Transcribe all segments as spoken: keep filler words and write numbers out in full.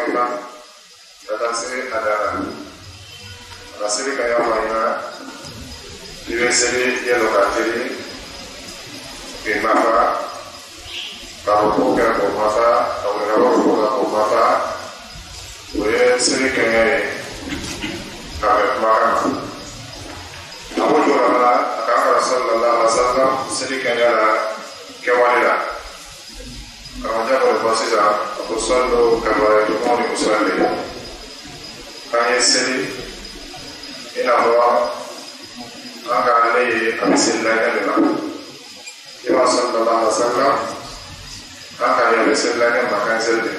Fatima data siri ada ada siri kayak Fatima di sini dia lokasi di mana kalau bukan pemasa kalau kalau bukan pemasa boleh siri kayak kayak mana Abu Jurana akan Rasulullah Sallam siri kayak kewalida kalau jangan berbahasa Abu Sallu kabar itu mau dimusalli kaya siri ini adalah angka alih abisilanya dengan Iwa Sallallahu Alaihi Wasallam angka yang abisilanya makan siri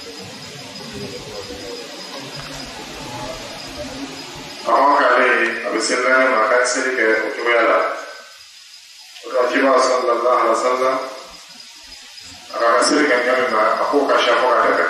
angka alih abisilanya makan siri ke ujuala Iwa Sallallahu Alaihi Wasallam akan siri kan yang aku kasih aku ada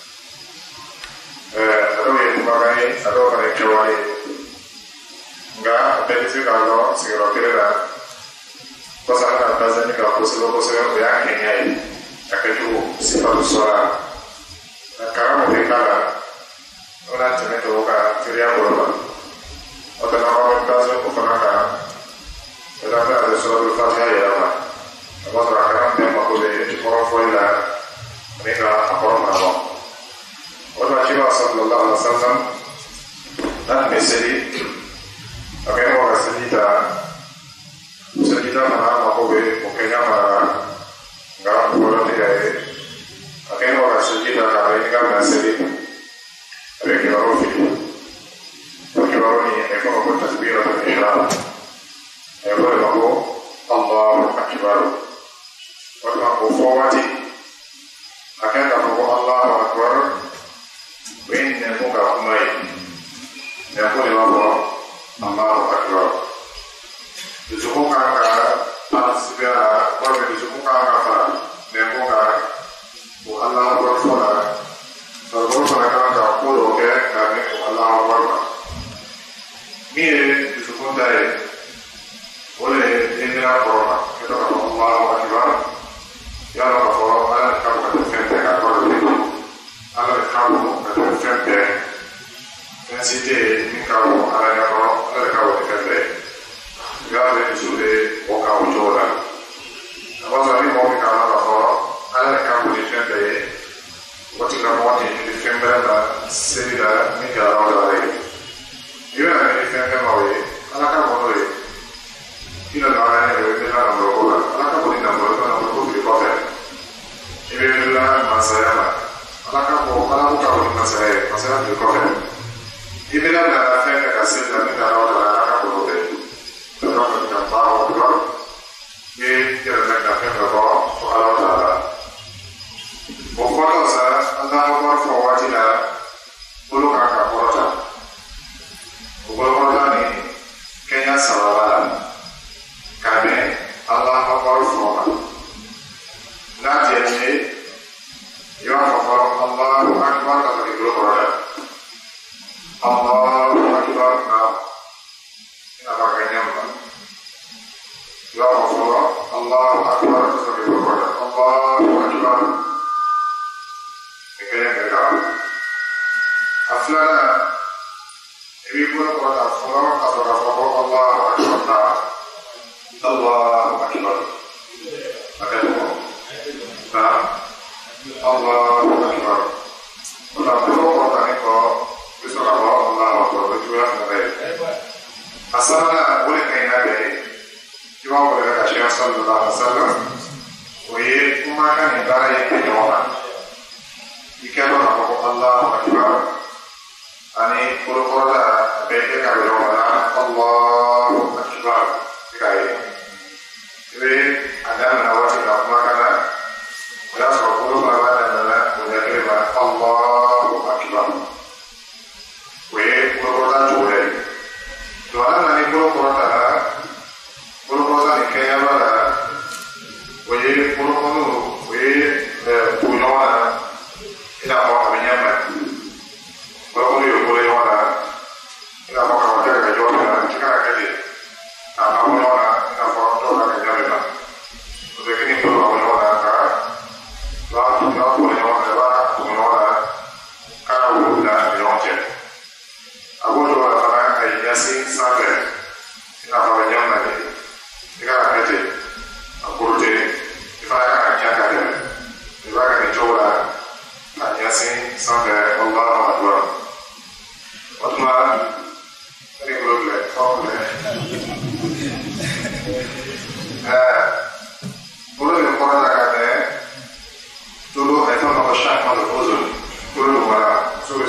eh aduh ini bagai aduh bagai kewali enggak dari sini kalau segera kira pasangan atasnya kalau posisi posisi yang ini akan juga sifat suara karena mereka orang jenis itu kan tidak berubah atau nama mereka itu bukan kan tetapi ada suara Al-Fatihah ya pak apa terakhir yang maksudnya orang foila mereka apa orang apa orang Nabi Sallallahu Alaihi Wasallam dan mesej akan orang sedita sedita mana aku be mungkinnya mana nggak boleh tidak akan orang sedita kalau ini kan mesej ada kita rofi kita rofi itu aku tasbih atau isyarat ya boleh aku Allahu Akbar waktu aku fawati akan aku Allahu Akbar ini aku nggak umai yang boleh aku Allahu Akbar. Disebutkan atas segala orang disebutkan apa? Nembukan Allahu Akbar fora. Kalau mereka tak perlu ke kami Allahu Akbar. Ini disebut dari oleh ini apa? Kita kata Allahu Akbar. Ya Allah kalau ada kamu kata fente kalau itu ada kamu kata fente. Siti ini kau ada yang kau ada kau di kande, gak ada di sini kau kau jualan. Apa tadi mau kita apa kau ada kau di kande, kau tidak mau di kande ada sini ada ni kalau ada lagi. Ia ada di kande mau ini, ada kau mau ini. Ia ada yang ini ada nombor kau, ada kau di nombor kau nombor kau di kau. Ia ada masalah, ada kau ada kau di masalah, masalah di kau. Ibila na fɛn ka se la ni taara o la ala ka bolo bɛ yɔrɔ min ka baara o yɔrɔ ye yɛrɛ bɛ ka fɛn bɛ bɔ fo ala ta la o fɔlɔ sa ala ka wari fɔ waati la bolo kan ka kɔrɔta o bolo kɔrɔta ni kɛɲɛ sababa la ka bɛn ala ka wari fɔ ma n'a tiɲɛ ye i b'a fɔ fɔlɔ ala ka wari ka sɔrɔ i bolo kɔrɔta. Allahu Akbar now. Ina makanya apa? Ya Allah, Allahu Akbar sebagai berkata Allahu Akbar. Ini mereka. Aflana. Ibu pun berkata Allahu Akbar. Allahu Akbar. Allahu Akbar. Ada apa? Nah, Allahu Akbar. Kita perlu berkata ini kok. Bismillah Allah Akbar berjuang dengan asalnya boleh kena dari jua boleh kata Syekh Sallallahu Alaihi Wasallam boleh umatkan negara yang kejawan jika orang Allah Akbar ani pura-pura bete kejawan Allah Akbar sekali jadi ada menawar kita umatkan boleh sepuluh lawan adalah boleh terima Allah Akbar we pura-pura jual. Tuan nani pura-pura pura-pura ni kaya mana? We pura-pura we punya mana? Ina apa kaminya mana? Pura-pura yo boleh mana? Ina apa kamu jaga jual mana? Jika kerja, apa mana? Ina apa tu nak kerja mana? Untuk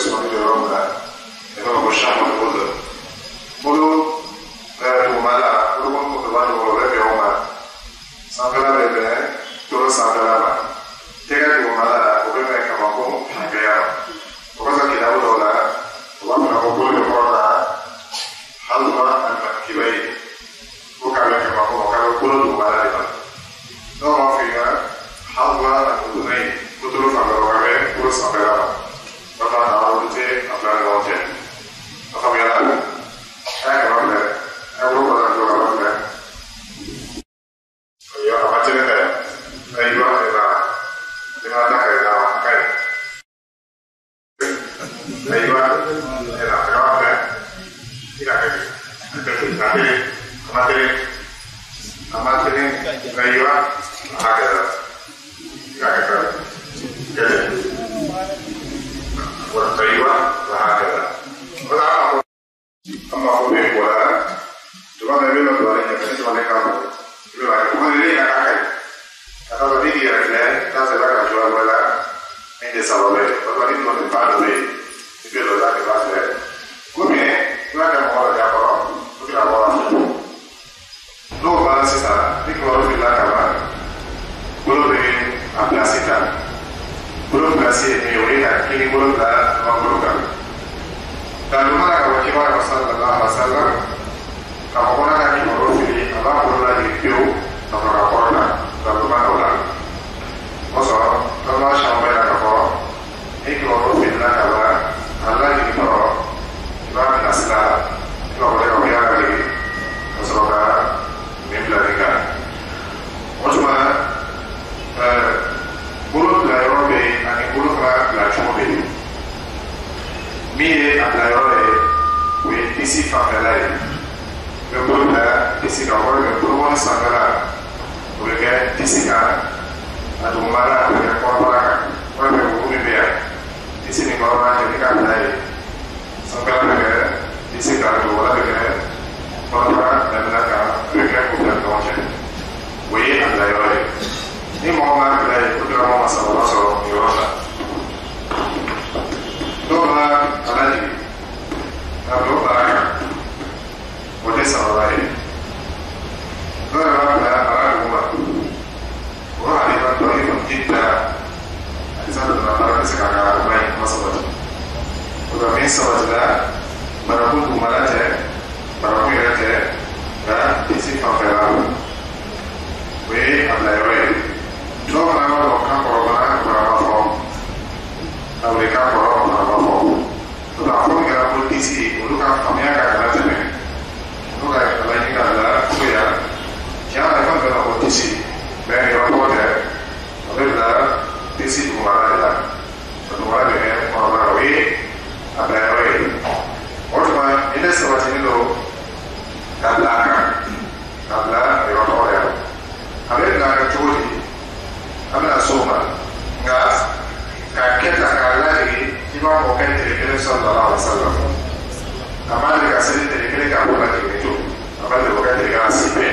sɔnni jɔyɔrɔ min na ne b'a fɔ ko chambre de pose bolo dugumala bolo minnu b'a dugukolo bɛ bɛn o ma sanfɛla bɛ bɛn toro sanfɛla ma tɛgɛ dugumala o bɛ bɛn kabako hakɛya o kɔsɔn kitabu dɔw la o b'a fɔ ko bolo bɛ kɔrɔ la halwa alimakiba ye ko k'a bɛ kabako ma k'a bɛ bolo dugumala de ma dɔw b'a fɔ i ka halwa alimuduna ye ko toro fanfɛla k'a bɛ bolo sanfɛla ma bàbá àwọn olùtẹ àbúrò àwọn ọjẹ ọkọ yàrá ẹ kẹrọ fẹ ẹ wúlò kọlá tó kọlá fẹ ọyọ àwọn àtẹnẹ fẹ ẹ yíwá fẹ náà ẹ máa dákẹ náà wà káyọ ẹ yíwá ẹ náà fẹ wá fẹ kí náà kẹbi ẹ kẹbi nàbẹrẹ àmàtẹrẹ àmàtẹrẹ ẹ yíwá àkẹrẹ kí náà kẹkẹ kẹlẹ. والطيبة وهكذا ولا أما هو ولا تبغى نبي الله ولا يكفي تبغى نكمل يبغى يكمل ليه نكمل كذا بدي يرجع كذا بقى جوال ولا عند سببه بدي نقول بعد ذي يبغى له ذاك بعد ذي كم هي ما كان مورا جابرا بكرة مورا لو بالانس سا بيكمل في الله كمان بلو بين أبلاسيتا belum berhasil menyuarakan kini belum dah mengumpulkan. Dan mana kalau kita Rasulullah Sallallahu Alaihi Wasallam kalau orang lagi berfirman Allah belum lagi piu atau raporna dan mana orang. Masa kalau sampai nak apa? Ini kalau berfirman kalau Allah ini kalau kita nasla kalau boleh kau biar lagi masalah mempelajari. Macam bulu bila yɔrɔ bɛ yen ani bulu fana bila cogo bɛ yen min ye a bila yɔrɔ ye o ye disi fanfɛla ye i bɛ bolo bila disi kan o bɛ kɛ bolokɔni sanfɛla o bɛ kɛ disi kan a dugumala a bɛ kɛ kɔrɔbara kan o bɛ kɛ wo min bɛ yan disi ni kɔrɔbara cɛ ni k'a bila ye sanfɛla bɛ kɛ disi kan dugumala bɛ kɛ kɔrɔbara daminɛ kan a bɛ kɛ o bila ɲɔgɔn cɛ o ye a bila yɔrɔ ye. Ni mau nak belajar, kita mau masalah soal nyuruhlah. Doa ada lagi. Kalau doa, boleh salah lagi. Doa ada ada rumah. Orang ada yang doa itu kita. Ada satu orang sekarang main masalah. Kalau masalah sudah, baru rumah aja, baru rumah aja, dan isi pembelaan. We ada yang no mana lo kan kalau mana berapa form, kalau mereka kalau berapa form, tu tak form kita politisi, dulu kan kami agak ada macam ni, dulu kan kalau ini kan ada, tu ya, jangan kan kita politisi, bagi orang tua dia, tapi kita politisi tu mana ada, tu mana dia, orang Arabi, ada Arabi, orang cuma ini sebab ini lo, kabla kan, kabla orang tua dia, ada yang ada cuci. Amna soma ngas kaketa kalari kima mo kan tekele sallallahu alaihi wasallam amali ka sele tekele ka bola tekele amali ko kan tekele asibe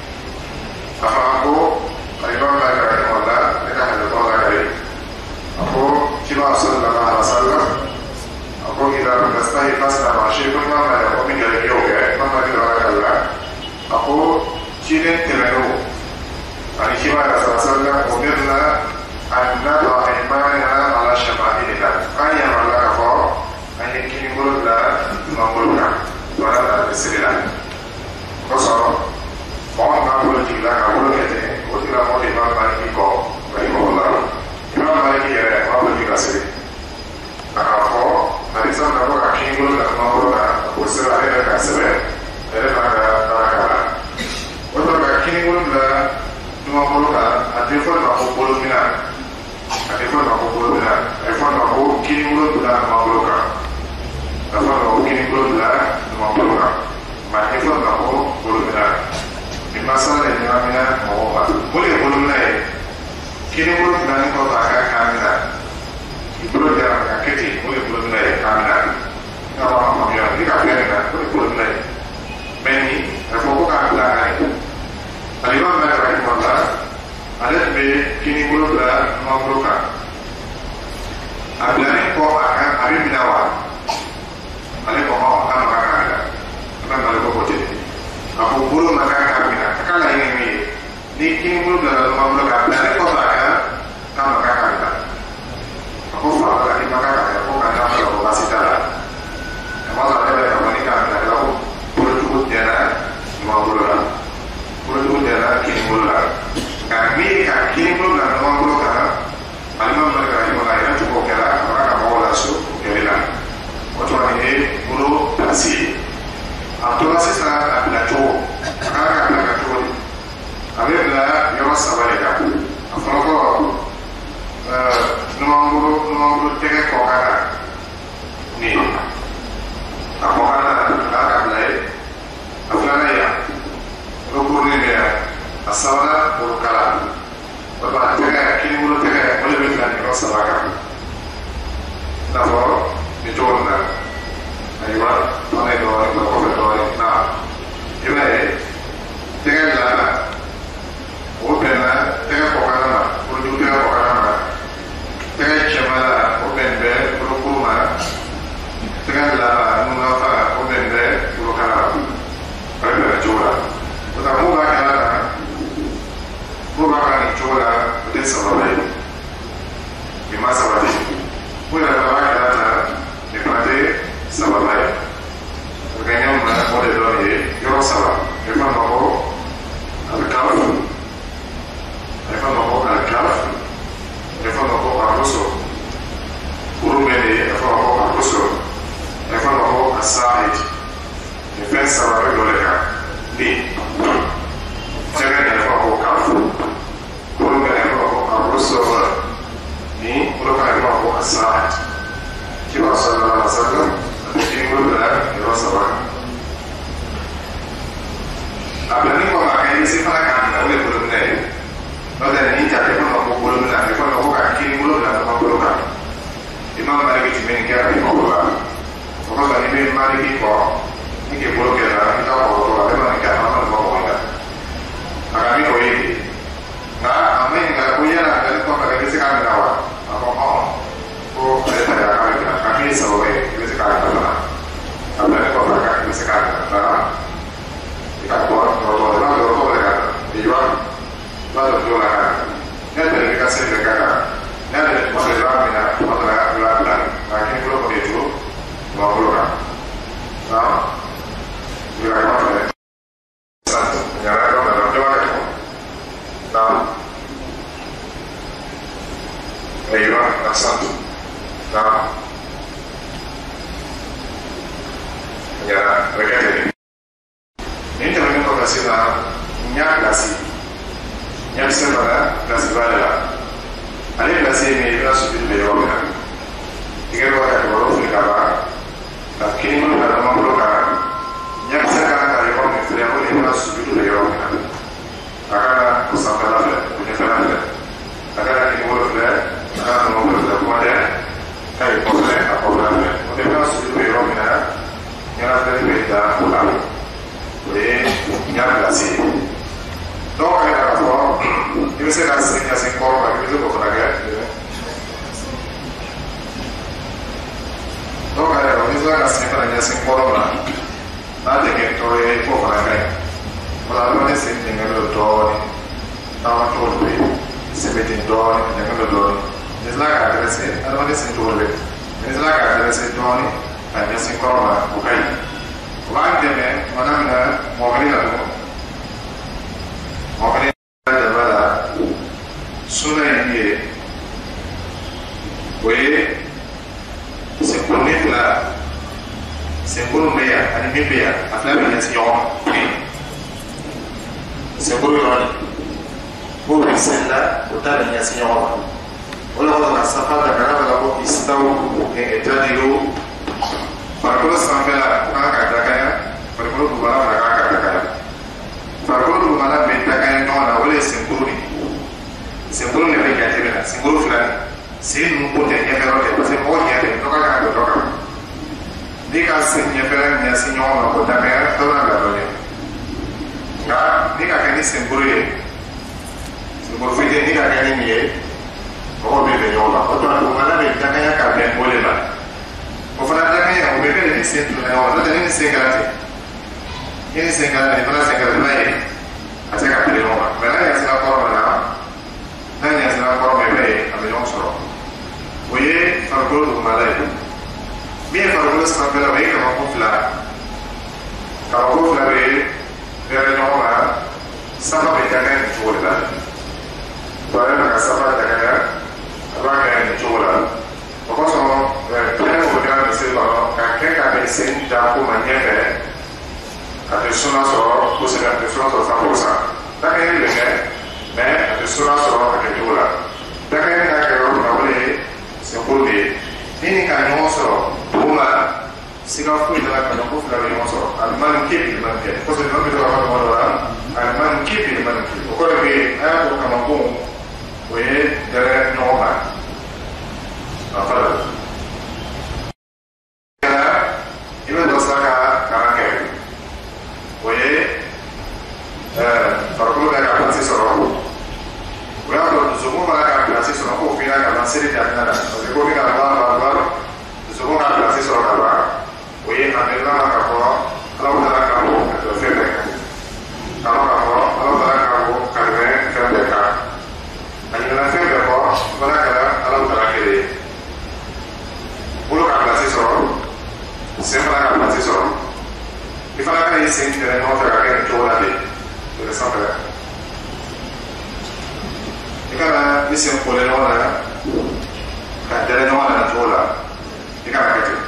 afako aywa ma ka ni wala ina hada tola kare ako kima sallallahu alaihi wasallam ako ila nastahi fasna ma shaykhun ma ma ko min gale yoga ma ma ni wala kala ako chine temero ani kima rasulullah umirna an nada imanana ala shama'ilina kaya wala kafo ani kini mulula mamulka wala da bisila koso ko ma mulki la ka mulkete o tira mo de ma ma ki ko bai ko la ma ma ki ya ma mulki la sele akafo ani sa na ko ka kini mulula mamulka ko sira ere ka sele ere ka ka ka o to ka kini mulula Dua puluh kan, ada pun aku puluh minat, ada pun aku puluh minat, ada pun aku kini puluh bulan lima puluh kan, ada pun aku kini puluh bulan lima puluh kan, ada pun aku puluh minat. Di masa ini kami nak mau apa? Boleh puluh minat. Kini puluh bulan kau tak akan kami nak. Puluh jangan kaki, boleh puluh minat kami nak. Kalau kami yang ini kami nak, boleh puluh minat. Meni, aku bukan belakang. Al-Imam Malik rahimahullah ada be kini puluh bulan lima puluh kan. Ada ni kau akan ada binawa ni cogo min na ayiwa an ye dɔɔni ka kɔfɛ dɔɔni na i b'a ye tɛgɛ dilanna o bɛnna tɛgɛ kɔkana ma bolojugu tɛgɛ kɔkana ma tɛgɛ cɛmala o bɛn bɛ bolokuru ma tɛgɛ dilanna nunafa o bɛn bɛ bolokala ma o ye bɛnna cogo la o la mun b'a kɛra na mun b'a kɛra nin cogo la o tɛ sababa ye nin ma sabati mun yɛrɛ b'a kɛra na nin fana tɛ sababa ye o kɛ ɲɛ mun na o de dɔn ye yɔrɔ saba nin fana ma ko alikafu nin fana ma ko alikafu nin fana ma ko aruso kuru bɛ de nin fana ma ko aruso nin fana ma ko asahid nin fɛn saba bɛ dɔ de kan ni tɛgɛ nin fana ma ko kafu kuru bɛ nin fana ma ko aruso ni kuru bɛ nin fana ma ko asahid kiba sallallahu alaihi wa sallam a bɛ kiri kuru bila yɔrɔ saba a bila ni kɔnɔ a ka yiri fana k'a minɛ o de bolo minɛ ye n'o tɛ ni ja tɛ fana ko bolo minɛ a bɛ fana ko ka kiri bolo bila fana bolo kan i ma maliki tun bɛ nin kɛ a bɛ mɔgɔ la o kɔsɔn ni bɛ maliki kɔ ni k'i bolo kɛ la i ka mɔgɔ tɔ la a bɛ ma nin kɛ a ma nin fɔ mɔgɔ la a ka min o ye de nka a ma ɲininka ko yala a bɛ kɔfɛ i bɛ se k'a minɛ wa a ko ɔn ko ale ta y'a k'a bɛ minɛ a k'i ye sababu ye i bɛ se k'a minɛ fana a bila ne kɔfɛ a ka i bɛ se k'a minɛ fana Akbar, kalau orang orang orang berkata, iwan, lalu jual kan, ni ada dikasih berkata, ni ada masalah mina, masalah belakang, akhirnya belum begitu, mau belum, nah, juga apa ni, satu, nyara orang dalam jual itu, nah, iwan, satu, nah, nyara mereka ini. Ini teman-teman kau kasih lah, nyak kasih, nyak sebenarnya kasih balik. Ada kasih ini kita sudah beli kan. Tiga orang baru beli kabar. Tapi kini pun ada orang belum kan. Nyak sekarang kali orang ini tidak boleh kita sudah beli kan. Akan sampai lah, punya sana. Akan kini boleh beli, akan mau beli kemudian kali boleh apa boleh. Mungkin kita sudah beli kan. Yang ada di beda pulang. O ye ɲa pilasi ye dɔw ka yɛrɛ k'a fɔ i bɛ se ka sen ɲasen kɔrɔ ma i bɛ se k'o fana kɛ dɔw ka yɛrɛ i bɛ se ka sen fana ɲasen kɔrɔ ma n'a tɛ tɔ ye i b'o fana kɛ o la adamaden sen dengɛ dɔ dɔɔnin taama t'o bɛ yen sen bɛ ten dɔɔnin dengɛ dɔ dɔɔnin n'i sera k'a dɛrɛse adamaden sen t'o bɛ n'i sera k'a dɛrɛse dɔɔnin k'a ɲasen kɔrɔ ma o ka ɲi o b'an dɛmɛ mana min na mɔgɔkɔrɔba la dɔn mɔgɔkɔrɔba dɛmɛ la suna ye min ye o ye senkurunin fila senkurun bɛ yan ani min bɛ yan a fila bɛ ɲɛsin ɲɔgɔn ma senkuru yɔrɔ nin k'o bɛ sen la o ta bɛ ɲɛsin ɲɔgɔn ma o la o la safa ta kana bɛ la ko isaw ɛtɛdiyo farikolo sanfɛla o kan ka dakaya farikolo dugumana fana kan ka dakaya farikolo dugumana bɛ dakaya ɲɔgɔn na o de ye senkuru de senkuru de bɛ jate minɛ senkuru fila nin sen ninnu ko tɛ ɲɛfɛla tɛ parce que mɔgɔ ɲɛ tɛ dɔ ka kan ka don dɔ kan n'i ka sen ɲɛfɛla ɲɛsin ɲɔgɔn ma o dakaya dɔ n'a bila dɔ ɲɛ nka n'i ka kɛ ni senkuru ye senkuru fitinin n'i ka kɛ ni min ye mɔgɔw bɛ bɛn ɲɔgɔn ma o tuma dugumana bɛ dakaya ka bɛn o de ma. O fana dakaya o bɛ kɛ ni sen tun ɲɔgɔn n'o tɛ ni sen kɛra ten ni ni sen kɛra ten fana sen kɛra n'a ye a tɛ ka bɛn ɲɔgɔn ma mɛ n'a ɲɛsira kɔrɔ ma na n'a ɲɛsira kɔrɔ ma i b'a ye a bɛ ɲɔgɔn sɔrɔ o ye farikolo dugumala ye min ye farikolo sanfɛla o ye kabako fila kabako fila bɛ bɛrɛ ɲɔgɔn ma safa bɛ dakaya nin cogo de la o b'a yɛrɛ ka safa dakaya a b'a kɛ nin cogo la o kosɔn pɛrɛn o kɛra misiri kɔnɔ ka kɛ ka bɛ sen da ko ma ɲɛfɛ a tɛ suna sɔrɔ kosɛbɛ a tɛ suna sɔrɔ san o san dakɛɲɛ bɛ kɛ mɛ a tɛ suna sɔrɔ a kɛcogo la dakɛɲɛ ka kɛ yɔrɔ min na o de ye senkuru de ye ni ni ka ɲɔgɔn sɔrɔ dugu la siga foyi t'a la ka ɲɔgɔn fila bɛ ɲɔgɔn sɔrɔ alimami ke bi limani kɛ kosɛbɛ ɲɔgɔn bɛ to ka fɔ tuma dɔ la alimami ke bi limani kɛ o kɔrɔ bɛ yen a y'a fɔ kamakun o ye dɛrɛ ɲɔgɔn kan a fara sɔrɔ sen fana ka pati sɔrɔ i fana ka i sen tɛrɛ ɲɔgɔn fɛ ka kɛ nin cogo la de yɛlɛ sanfɛ i kana i sen kɔlɛ ɲɔgɔn na ka dɛrɛ ɲɔgɔn na nin cogo la i kana kɛ ten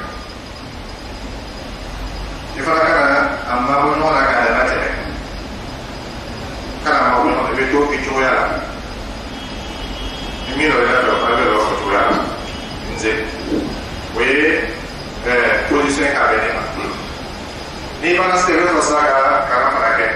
i fana kana a mabɔ ɲɔgɔn na ka dɛmɛ tɛmɛ kana mabɔ ɲɔgɔn na i bɛ to i cogoya la ni min dɔ yɛrɛ fɛ o fana bɛ dɔ fɔ cogoya la nze o ye position k'a bɛ ne ma n'i fana se i bɛ sɔrɔ ka kalan fana kɛ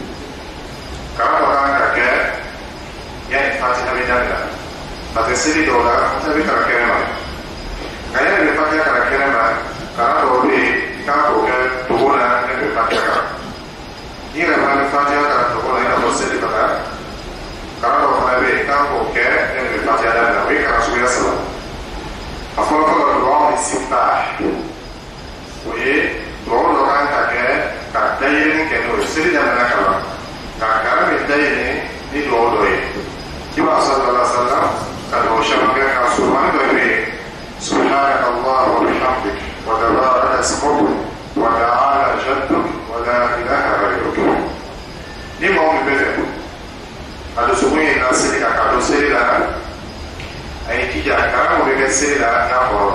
kalan dɔ kan ka kɛ yanni fatiha bɛ daminɛ parce que seli dɔw la fatiha bɛ kalan kɛnɛ ma nka yanni bɛ fatiha kalan kɛnɛ ma kalan dɔw bɛ yen i kan k'o kɛ togo la ne bɛ fatiha kalan n'i yɛrɛ fana bɛ fatiha kalan togo la i n'a fɔ seli fana kalan dɔw fana bɛ yen i kan k'o kɛ yanni bɛ fatiha daminɛ o ye kalan suguya saba a fɔlɔ fɔlɔ dugawu ni sinba o ye dugawu dɔ kan ka kɛ ka dayirini kɛ n'o ye seli daminɛ kalan nka kalan bɛ dayirini ni dugawu dɔ ye i b'a sallallahu alaihi wa sallam ka dugawu caman kɛ ka surumani dɔ bɛ yen subhanaka allahumma wa bihamdik wa tabaraka ismuk wa ta'ala jadduk wa la ilaha ghayruk ni maa min bɛ fɛ a dusukun ye na seli kan ka don seli la a ye jija kalan o bɛ kɛ seli la n'a kɔrɔ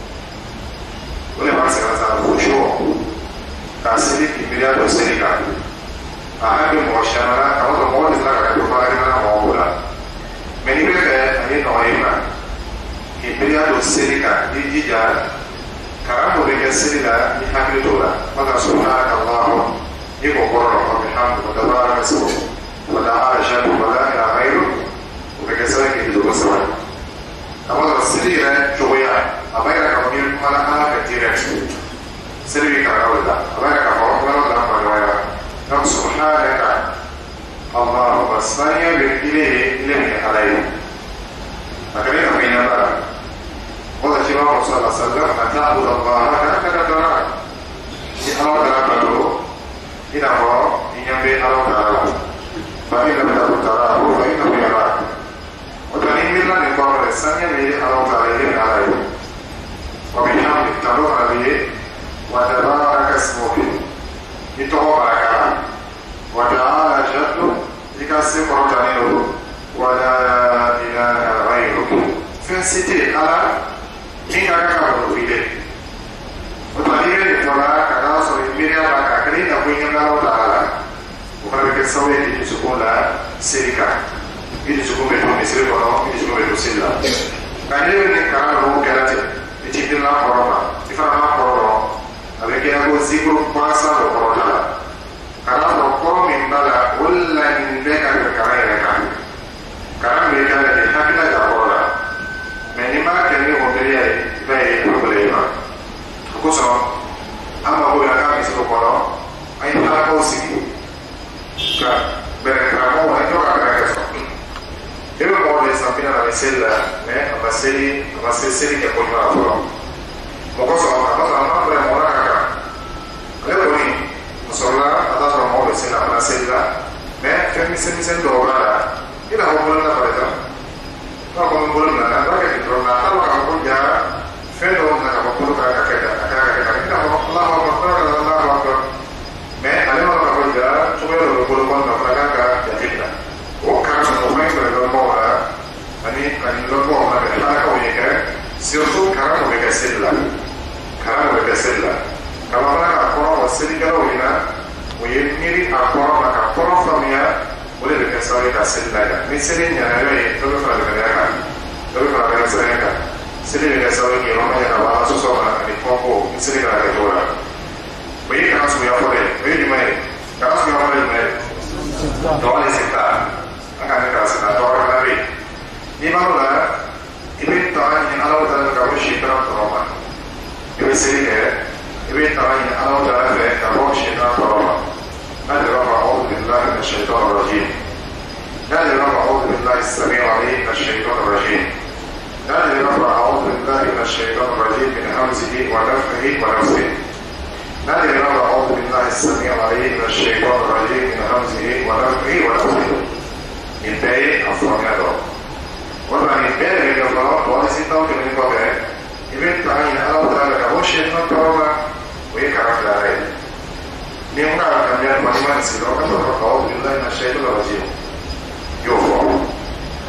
o de b'a sɛgɛn sa fusɔ ka seli k'i miiriya don seli kan a hakili mɔgɔ caman na k'a sɔrɔ mɔgɔ de tila ka kɛ dɔ fana kɛnɛ mɔgɔ ko la mɛ n'i bɛ fɛ a ye nɔgɔ ye ma k'i miiriya don seli kan n'i jija kalan o bɛ kɛ seli la i hakili t'o la o ka subhanaka allahumma i k'o kɔrɔ dɔn wa bihamdika wa tabaraka ismuk wa ta'ala jadduk wa la ilaha ghayruk o bɛ kɛ sɛbɛn k'i dogo sɛbɛn a b'a sɔrɔ seli yɛrɛ cogoya a b'a yɛrɛ k'a fɔ k'i bɛ kumana ala fɛ direct seli bɛ kalan o de la a b'a yɛrɛ k'a fɔ kumana o de la kuma ɲɔgɔnya donc subhanaka allahumma saniya bɛ ile ye ile min ye ala ye a ka ne ka fɛn ɲɛna la o de ci b'a fɔ sallallahu alaihi wa sallam a ta'budu allaha ka'annaka tarahu ni ala dara bato i n'a fɔ i ɲɛ bɛ ala dara la fa in lam takun tarahu fa innahu yarak وتاني ميلا نقول الثانية بيه الله تعالى عليه وبحمد تلوه عليه وتبارك اسمه يتوه بركة وتعالى جده لكسي قرطانيه ولا إله غيرك فنسيتي على مين أكبر فيه وتاني ميلا نقول كذا صلي ميلا بركة كريم نقول الله تعالى وفرق السوية اللي تسكون لها سيركا ili sukumbe tu misiri kono ili sukumbe tu silla kanile ni kana ro kelate iti dilla koroma ifana na kororo avec ya go zikru pasa ro korona kana ro koro min bala walla min beka ka kana ya ka kana me kana de hakila da korona me ni ma ke ni o bele ai vai problema ko so ama go ya ka misiri kono ai na ko sigi ka bere ka mo ai to ka ka so io voglio sapere la vesella eh a passeri a passeri che poi va fuori ma cosa ma cosa non avrei mora caca allora poi non so la data la muove se la vesella eh che mi sembra sento ora io la voglio la parete no come voglio la la che torna la la voglio già fendo una capo che che che che no Allah Akbar Allah Akbar me allora la voglio già come lo voglio quando la caca ya fitna o cara non mai per lo mora ani ani lo mora per la caca o che surtout cara o che sella cara o che sella kama na ko o seli kala o ina o ye miri a ko na ka ko famia o le ke sa ita sella ya mi seli nya na ye to fa la ya ka to fa la ya sa ya ka seli le sa o ke no ma ya ba so so na ni ko ko seli kala ka to la o ye kana su ya ko le o ye di mai kana su ya ko le mai do le sita akan ada satu orang nabi. Di mana ibn Ta'an yang Allah Taala kau syaitan teroma. Ibn Sirin ibn Ta'an yang Allah Taala kau syaitan teroma. Nabi Rafa A'udhu Billahi من الشيطان الرجيم. Nabi Rafa A'udhu Billahi السميع العليم من الشيطان الرجيم. Nabi Rafa A'udhu Billahi من الشيطان الرجيم من همزه ونفخه ونفثه. Nabi Rafa A'udhu Billahi السميع العليم من الشيطان الرجيم من همزه ونفخه ونفثه. Il paye en formato. Ora il paye che lo fa, vuole si tocca nel papere. Diventa in altra la voce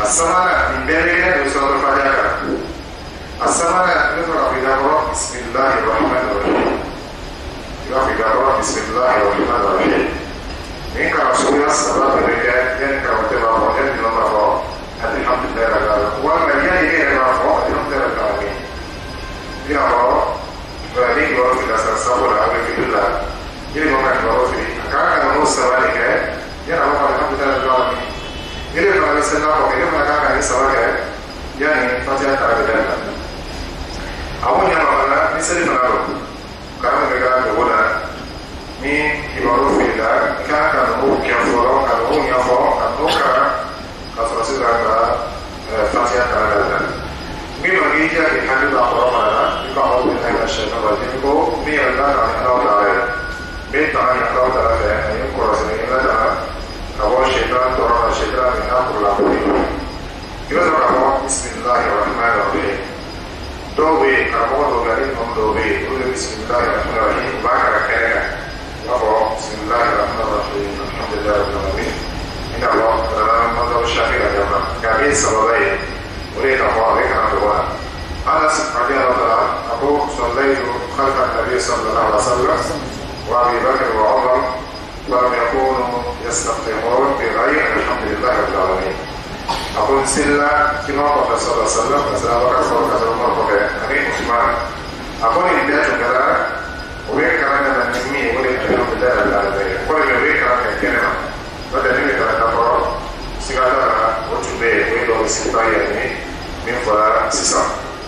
السمانة من بينك يسوع الفاتحة السمانة نقرأ في دابرة بسم الله الرحمن الرحيم يقرأ في دابرة بسم الله الرحمن الرحيم إنك رسول الصلاة بك ينك وتبع وجد الله الحمد لله رب العالمين وما يعني غير الله الحمد لله رب العالمين يا الله فلين قالوا في الأساس صبر على في الله يلي ما كان قالوا في كان كان نص ذلك يا الله الحمد لله رب العالمين يلي ما بيسنا وكيل ما كان يسوى يعني فاتحة على الله أول يوم أنا نسأل فنارو كان بيقال بقولا مين يبارو في الله كان كان هو كيفورو كان هو يفورو كان هو كان كفرسي الله فاتحة على الله مين بقي جاء يحدد أقرب على يقع من الشيطان الرجيم هو مين الله عن الله تعالى مين تعالى الله تعالى أن يقرأ سنين الله أبو الشيطان ترى الشيطان من أمر الله يقرأ بسم الله الرحمن الرحيم دوبي كرمو دوغارين هم دوبي قل بسم الله الرحمن الرحيم باكر كيرا وفو بسم الله الرحمن الرحيم الحمد لله رب العالمين إن الله تعالى مدعو الشاكر اليوم كامل سببين وليد الله عليك عن دواء أنس رضي الله عنه أبو صليت خلف النبي صلى الله عليه وسلم وأبي بكر وعمر ولم يكونوا يستفتحون بغير الحمد لله رب العالمين أقول سلا كما قال صلى الله عليه وسلم مثلا بكر صلى الله عليه وسلم أمين عثمان أقول إن بيت كذا وبين كلام النجمي ولي الحمد لله رب العالمين كل ما بين كلام الكلمة بدل من كلام كفر سيغالا وتبي ويلو بسيطايا من فلا سيسا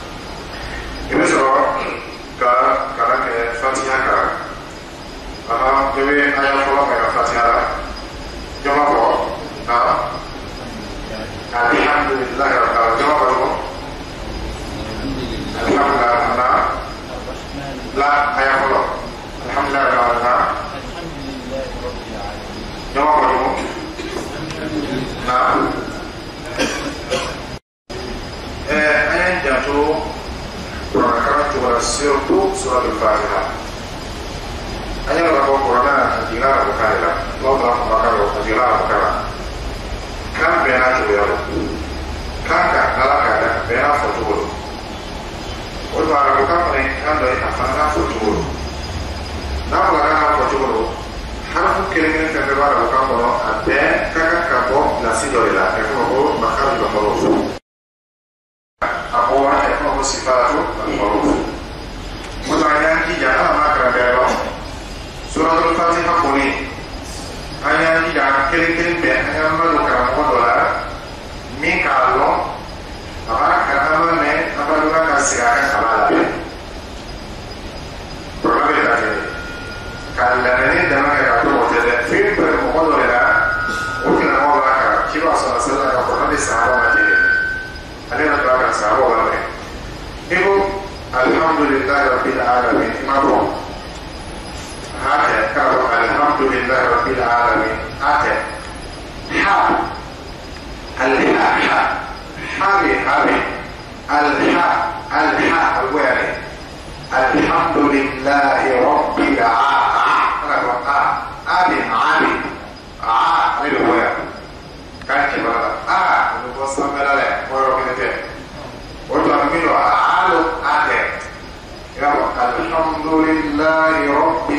يبصر كا كلام فاتحة كا أها بين آية فلا من فاتحة جمع فو ها الحمد لله رب العالمين الحمد لله لا آية فلا الحمد لله رب العالمين جمع فو نعم آية جاتو ونكرت ونسيرت سورة الفاتحة أنا ربما قرنا أجينا بكارلا الله رحمه الله أجينا بكارلا كان بينا جويرو كان كان نلاقى بينا فتول وما ربما كان بينا فنا فتول نعم لنا فتول حرف كلمة كبيرة ربما أبين كان كابو نسيدوريلا يكون مخارج الحروف أقوى يكون صفات الحروف ومعنى كي جاء ما كان بيرو سورة الفاتحة قولي أنا جاء كلمة كلمة أنا ما لو كان مقدولا مين كارلو أبا كأما من أبا لونا كسيرة كمالا برنامج هذا كاللمني دمنا كاتو وجد فيلم بالمقدولا وكنا هو بقى كيلو أصلا أصلا كبرنامج سهرة ما تيجي أنا نتابع سهرة ولا ما يقول الحمد لله رب العالمين ما هو هذا كلام الحمد لله رب العالمين هذا حا الحاء حا حابي حابي الحاء الحاء الواري الحمد لله رب العالمين أنا أقول آ أبي عابي آ للواري كان كبر آ نقصنا ملاله ورا كده وتعملوا عالو آه الحمد لله رب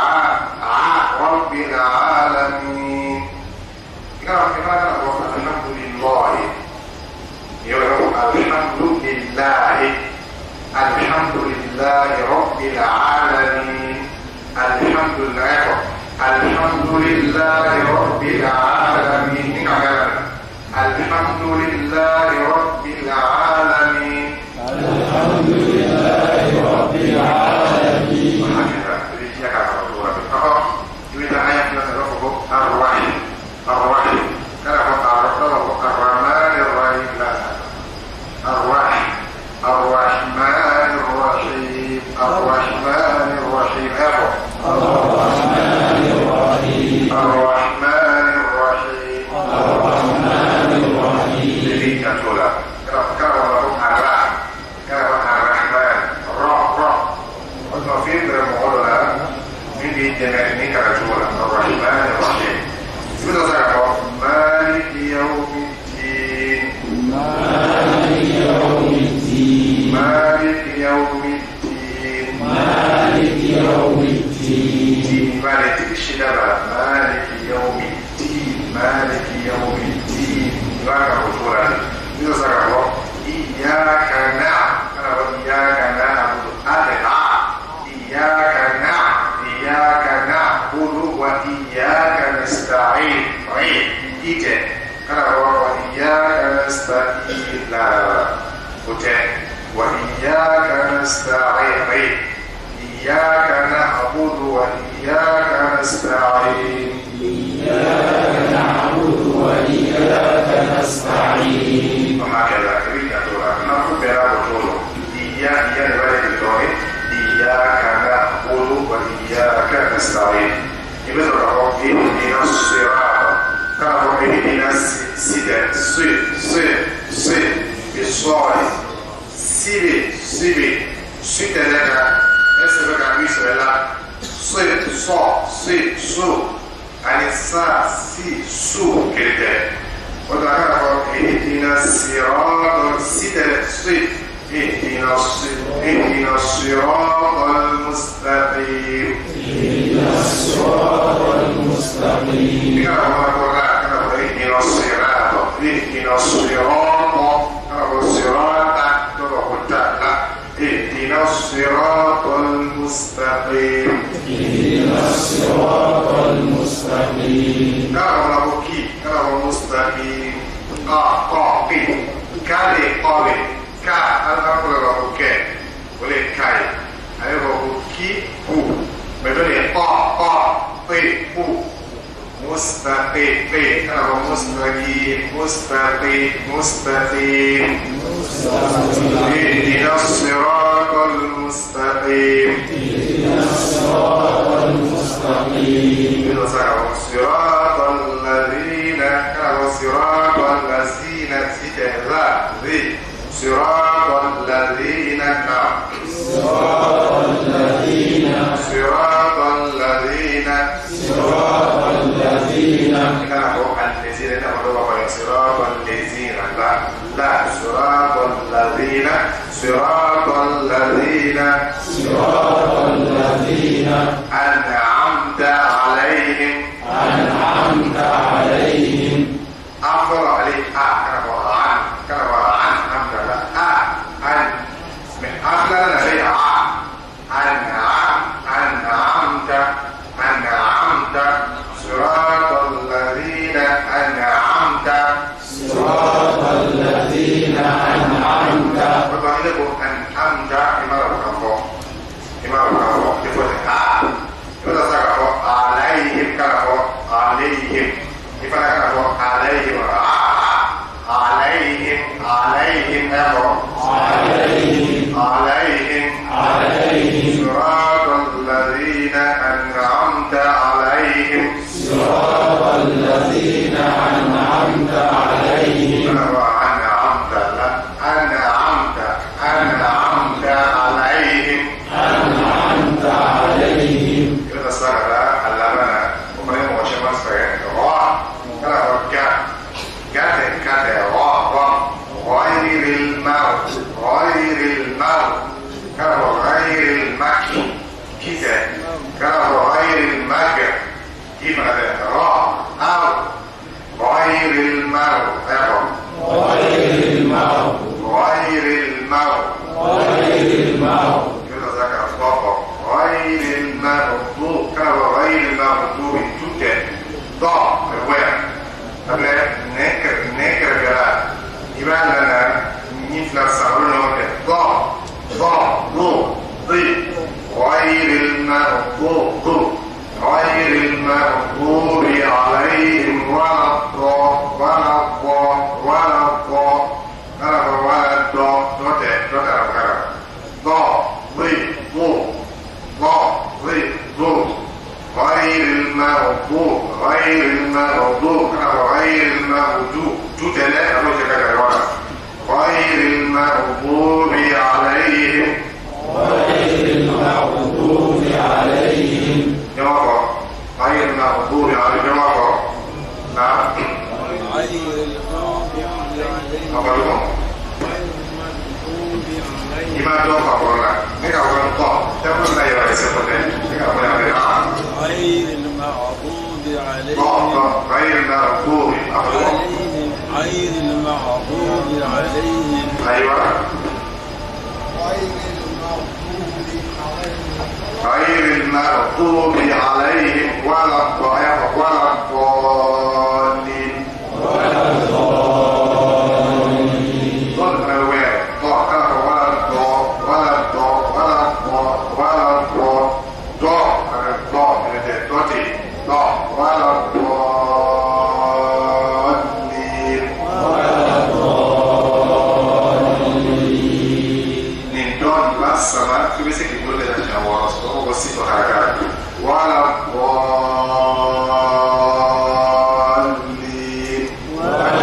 رب العالمين كما كان الحمد لله يقول الحمد لله الحمد لله رب العالمين الحمد لله الحمد لله رب العالمين الحمد لله رب العالمين الحمد لله رب العالمين وهكذا يجيك على الله فقط يريد أن يكون رفضه الرحيم الرحيم كان رفضه الرحمن الرحيم لا الرحيم الرحمن الرحيم الرحمن الرحيم الرحمن الرحيم الرحمن الرحيم الرحمن الرحيم الذي كتولا كان رفضه الرحيم كان الرحمن الرحيم وما في المقولة من دي جنائني كرجولا الرحمن الرحيم شو ذكر مالك يوم الدين الدين مالك الشدبة مالك يوم الدين مالك يوم الدين لك بطولة إذا سكبوا إياك نعبد إياك نعبد أدعى إياك نعبد إياك نعبد وإياك نستعين عين إيجي وإياك نستعين لا وإياك نستعين إياك نعبد وإياك نستعين إياك نعبد وإياك نستعين وهكذا كريم تورا نقول بلا بطول إياك إياك بلا بطول إياك نعبد وإياك نستعين يبدو ربك إهدنا الصراط كما إهدنا السيد سيد سيد سيد بالصوت سيد سيد سيد لك اسمك بسم الله صيد صو صيد سو يعني سا سي سو كده وذكر اهدنا الصراط السيد صيد اهدنا اهدنا الصراط المستقيم اهدنا الصراط المستقيم كما قال اهدنا الصراط اهدنا الصراط كما الصراط اهدنا الصراط المستقيم اهدنا الصراط المستقيم كما بكي كما مستقيم قا قا قي كالي قالي كا أنا أقول لك ولا كاي أنا بكي هو بدل قا قا قي هو مستقيم قي أنا مستقيم مستقيم مستقيم اهدنا الصراط المستقيم اهدنا الصراط المستقيم صراط الذين كانوا صراط الذين استهزأوا صراط الذين صراط الذين صراط الذين صراط الذين كانوا الذين كانوا صراط الذين لا لا صراط الذين صراط الذين صراط الذين أنعمت عليهم أنعمت عليهم أفضل عليك أكرم عن كرم عن أمر لا أن من أفضل عليك أنعم أنعمت أنعمت صراط الذين أنعمت صراط الذين أنعمت وبعدكم أنعمت إمارة الكفار إمارة الكفار تقول آه يقول سكفوا عليهم كفوا عليهم إفنا كفوا عليهم عليهم عليهم كفوا عليهم عليهم عليهم صراط الذين أنعمت عليهم صراط الذين أنعمت عليهم أنعمت أنعمت أنعمت عليهم أنعمت عليهم إذا صار علمنا ومن وشمس فين را كلا ركع كذا كذا را را غير الموت غير الموت كلا غير المكي كذا كلا غير المكي كذا را أو غير الموت غير الموت غير الموت غير الموت يقول ذكر الصفا غير المغضوب كما غير المغضوب توتة ضع الوين قبل نكر نكر جلال يبان لنا نفلا سعرون وكذا ضع ضع ضو ضي غير المغضوب غير المغضوب عليهم ولا الضال ولا الضال ولا الضال ولا الضال ولا الضال المغضوب عليهم ولا الضالين ولا الضالين ولا الضالين ضل الوين ضل ولا الضال ولا الضال ولا الضال ولا الضال ضل الضال من الضتي ضل ولا الضالين ولا الضالين من دون بس ما في بس كده ولا جوا صوره بس حركات ولا الضالين ولا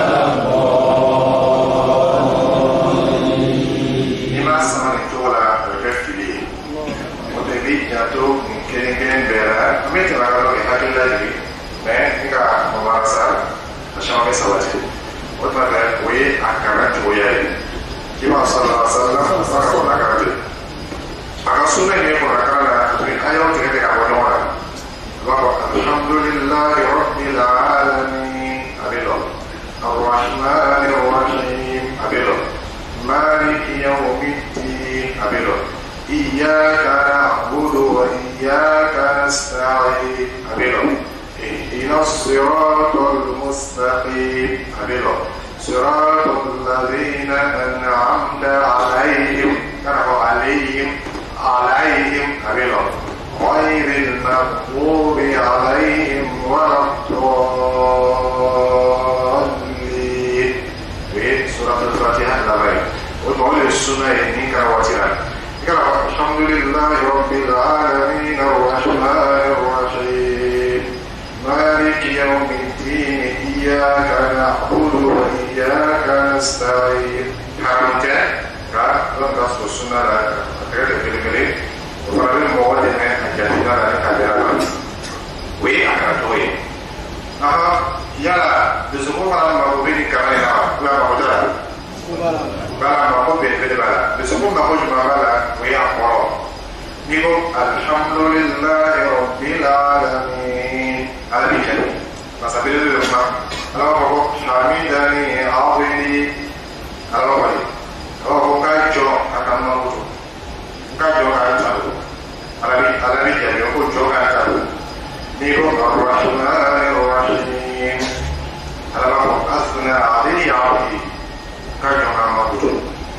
الضالين لما سمعت تولا ركفلي وتبي جاتو كين كين بيرا متى ما قالوا يحكي لي ما إنك ممارسة عشان ما يسوي وتما وي أكملت وياي كما صلى الله عليه وسلم أصدق أكملت أقصد أن يكون أكمل من أيام تكتك أبونونا الحمد لله رب العالمين أبيلو الرحمن الرحيم أبيلو مالك يوم الدين أبيلو إياك نعبد وإياك نستعين أبيلو اهدنا الصراط المستقيم أبيلو صراط الذين أنعمت عليهم كانوا عليهم عليهم أبيلو غير المغضوب عليهم ولا الضالين في سورة الفاتحة لبين وتقول السنة إني كرواتنا الحمد لله رب العالمين الرحمن الرحيم مالك يوم الدين إياك نعبد وإياك نستعين حرمت قال لم تصل السنة أكرر في الكلام وفرد المواد من الجديدة لك الجرام وأكرتوه أها يلا بزمو فلا مغوبين كمان لا مغوبين بلا مغوبين بلا بزمو مغوبين بلا ويأخبروا نقول الحمد لله رب العالمين البيجان مسابير الرحمة الله أكبر حميدني عظيمي الله أكبر الله أكبر كاجو أكمل موجود كاجو كاجو على على بيجان يقول جو كاجو نقول الرحمن الرحيم الله أكبر أثنى عليه عظيم كاجو أكمل موجود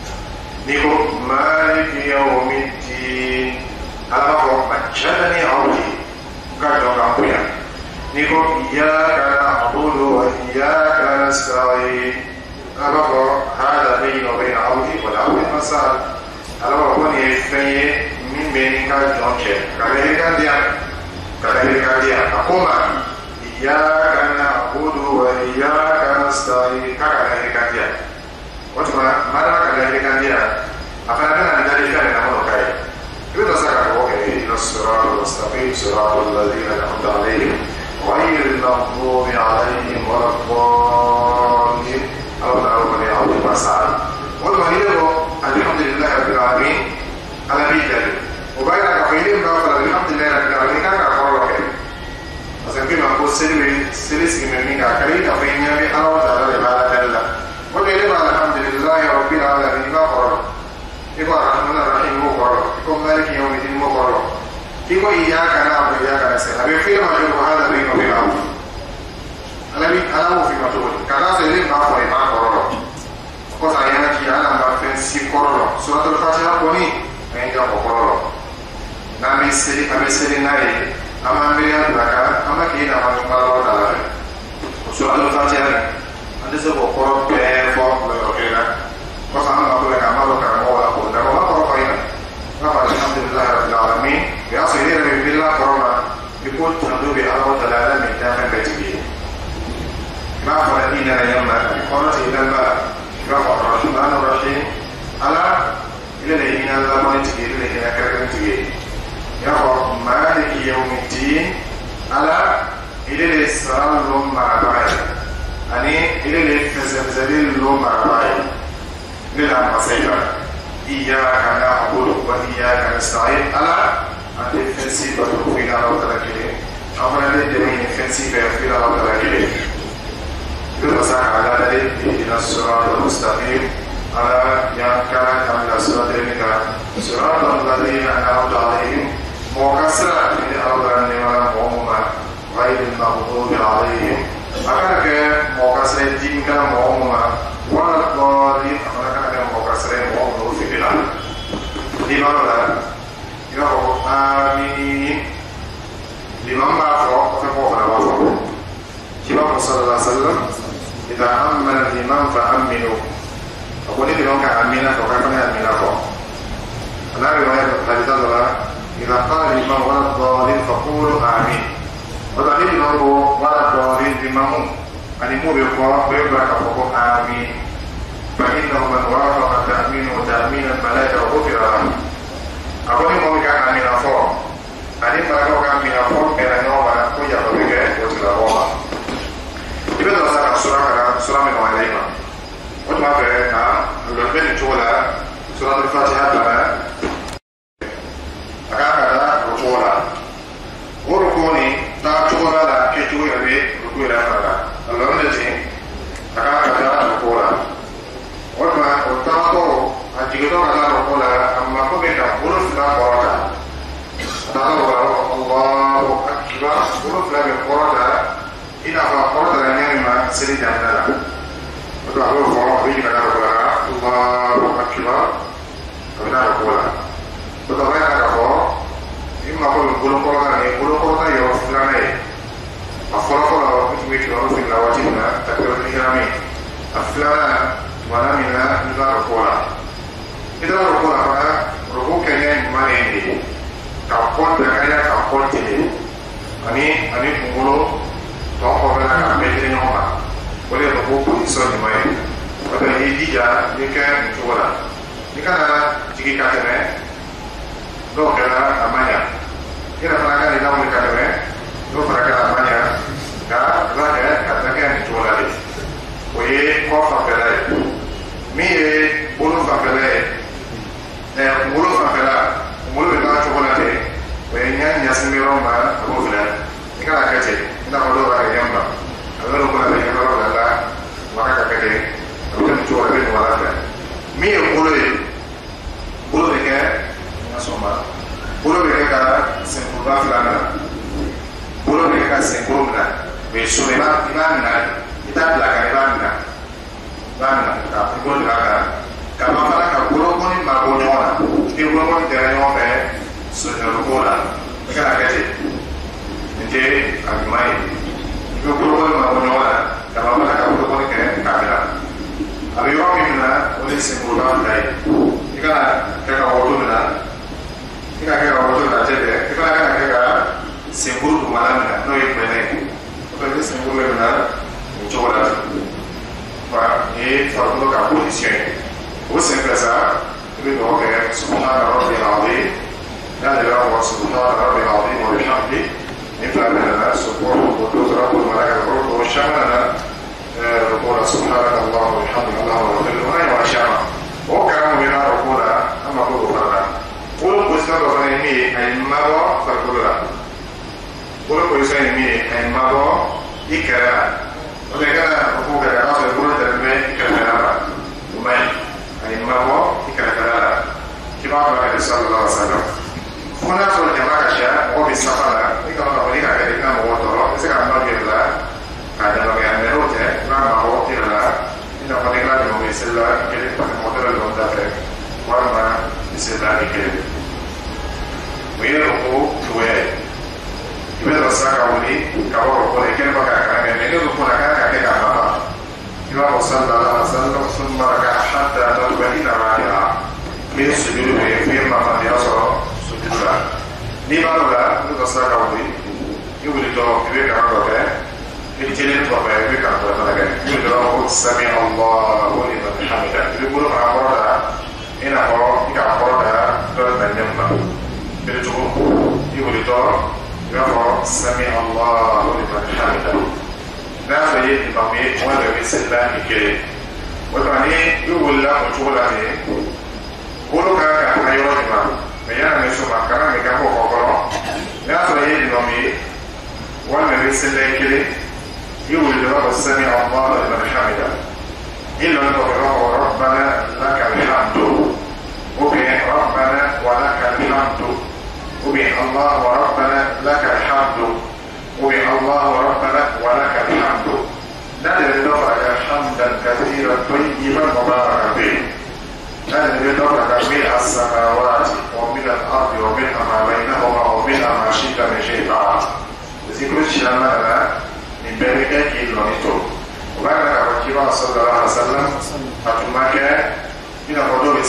نقول مالك يوم الدين الله أكبر مجدني عظيم كاجو أكمل نقول إياك نعبد وإياك نستعين أبقى هذا بين وبين عبدي والعبد المسأل أبقى من يفني من بينك جونشة كذلك كان ديان كذلك كان ديان أقوم إياك نعبد وإياك نستعين كذلك كان ديان وتما ماذا كذلك كان ديان أفنى أن ذلك كان نحن كاي إذا سكت وكذلك إلى الصراط المستقيم صراط الذين أنعمت عليهم غير المغضوب عليهم ولا الضالين أو نعوذ بالله من المسعد والمهيد الحمد لله رب العالمين على بيته وبين قيلين نقول الحمد لله رب العالمين كان أقول لك أصلاً كما أقول سلبي سلسك من منك كريم أفيني أبي أنا وتعالى لبعض الله والمهيد الحمد لله رب العالمين ما قرر يقول الرحمن الرحيم مو قرر يقول مالك يوم الدين مو قرر يقول إياك نعبد وإياك نستعين أبي فينا مجرد هذا بين وبين عبد الذي أنا في مجرد كذا سيدنا ما هو ما قرر وقص أيامك أنا ما فنسي قرر سورة الفاتحة كوني ما يجوا قرر نامي سري أبي سري ناي أما أمريكا بكا أما كينا ما نقرر ولا سورة الفاتحة أنت سبوا قرر بفوق لوكينا وقص أنا أقول لك أما لو كان هو أقول لك ما قرر فينا فقال الحمد لله رب العالمين بأصل إلى رب الله قرنا يقول تنظر بأرض دلالة من داخل بيته ما فرقنا يوما قرأت إلى الماء رفع الرحمن الرحيم على إلى الذين لا منتجي إلى الذين كرهوا منتجي يرفع مالك يوم الدين على إلى الإسرار لهم مع بعض أني إلى الفزمزلين لهم مع بعض للعام سيدا إياك نعبد وإياك نستعين على أن تفنسي بطرفين على وتلكين أمنا لدمين فنسي بيغفين على وتلكين بالمساء على ذلك إلى الصراط المستقيم على ينكا على صراط المستقيم صراط الذين أنعمت عليهم مكسرة من إذا أمن الإمام فأمنوا أقول لك لو كان أمينا فكيف أمينا فوق أنا رواية الحديث هذا إذا قال الإمام ولا الضالين فقولوا آمين وضعين الإمام ولا الضالين بإمامه أن يمو بيقوى ويبرك فقول آمين فإنه من وافق تأمينه تأمين الملائكة وغفر له أقول لك كان أمينا فوق أن يبرك وكان أمينا فوق إلى نوم كويا فبك وتلا روما إذا درسنا سورة سورة من وعليما وما فعلنا لبين جولا سورة الفاتحة لنا أكاكا ركولا وركوني تا جولا لا كجولا بي ركولا فلا اللهم أكاكا ركولا وما وتاكو أجيكتو كذا ركولا أما كوبيكا بولف لا قراتا تاكو الله أكبر بولف لا قراتا إذا قراتا لنيما سيدا لنا وتعالوا الله بيجي كذا ركولا الله أكبر كذا ركولا وتبين كذا إما كل كل قراتا كل قراتا يوفلنا أفرقنا بتويت ورفي لواتنا تكبر الإكرامي أفلنا ونامنا إذا ركولا إذا ركولا فلا ركوع كيان ما عندي كأقول بكايا كأقول تلي أني أني بقوله تأخذ لنا كأبيتين هما ولا ركوع بيسون ما وده يجيجا يكان جولا يكان جيجي كاتمه لو كنا أمانيا كنا فلان إذا هم كاتمه لو فلان أمانيا كا ذاك كاتمه جولا لي ويه كوفا بلاي مي بولو فابلاي ne bolo fafela bolo be ka chokola de we nya nya simiro ma ko fela ikala kete ina ko do ba yamba awero ko na yamba la la waka ka kete ko ni chokola be wala fa mi e bolo e bolo be ka na soma bolo be ka se ko ba fela na bolo be ka se ko na be so be ba na ita la ka ba na ba na ka ko la ka kama fana ka bolo kɔni ma bɔ ɲɔgɔn na ni bolo kɔni tɛra ɲɔgɔn fɛ sojɔrɔ ko la i kana kɛ ten nin tɛ a ɲuman ye i bɛ bolo kɔni ma bɔ ɲɔgɔn na kama fana ka bolo kɔni kɛ k'a bila a bɛ yɔrɔ min na o de ye senkɔrɔba fila ye i kana kɛ ka wɔto min na i kana kɛ ka wɔto min na tɛ dɛ i fana kana kɛ ka senkuru dugumana min na n'o ye gbɛnɛ ye o fana bɛ senkuru bɛ min na o cogo la wa nin ye farikolo ka position ye. وسن كذا بدعوك سبحان ربي العظيم لا إله إلا سبحان ربي العظيم وبحمده نفعل لنا سبحان القدوس رب الملائكة والروح والشمال ركوع سبحانك الله وبحمدك الله وبحمده وأنا وأشعر وكلام بنا ركوع أما كل فرنا قول قصنا بفنيمي أي ماذا فركولا قول قصنا أي ماذا إكرا ولكن ركوع كذا فركولا تربي إكرا ومن المرء كالكلام كما قال صلى الله عليه وسلم هنا صلى الجماعة شاء وبالسفر كما قال لك كلمة موضوع إذا كان مرء الله هذا لو كان مروته ما هو كلا إن قد قال له بسلا كلمة موضوع المدافع وما بسلا كلمة ويرقو توي إذا رساك أولي كورو كل كلمة كان من يرقو لك كلمة كما صلى الله عليه وسلم ثم ركع حتى تطمئن راكعا من سجود في مقام يصل سجودا لما لا نتصدق به يقول له كبير عبده الجلد وما يبيك عبده يقول له سمع الله لمن حمده يقول له عبده إنه يعبده دون من يمنع يقول له يقول سمع الله لمن حمده n'a fɛ ye imam ye wala bɛ sɛbɛn ni kelen o tuma ni i wulila o cogo la ten bolo ka kan ka taa yɔrɔ min ma mɛ yanni bɛ sɔn ma kana bɛ kɛ kɔ kɔrɔ n'a sɔrɔ i ye imam ye walima bɛ sɛbɛn kelen i wulila o sami Allah liman hamida i lɔn tɔ bɛ fɔ rabbana lakal hamdu ou bien rabbana wa lakal hamdu ou bien Allah wa rabbana lakal hamdu ou bien Allah wa rabbana wa lakal hamdu نادر نفرك حمدا كثيرا طيبا مباركا فيه نادر نفرك ملء السماوات وملء الارض وملء ما بينهما وملء ما شئت من شيء بعد ذكر الشمال من بينك كيلونيتو وبعد ذلك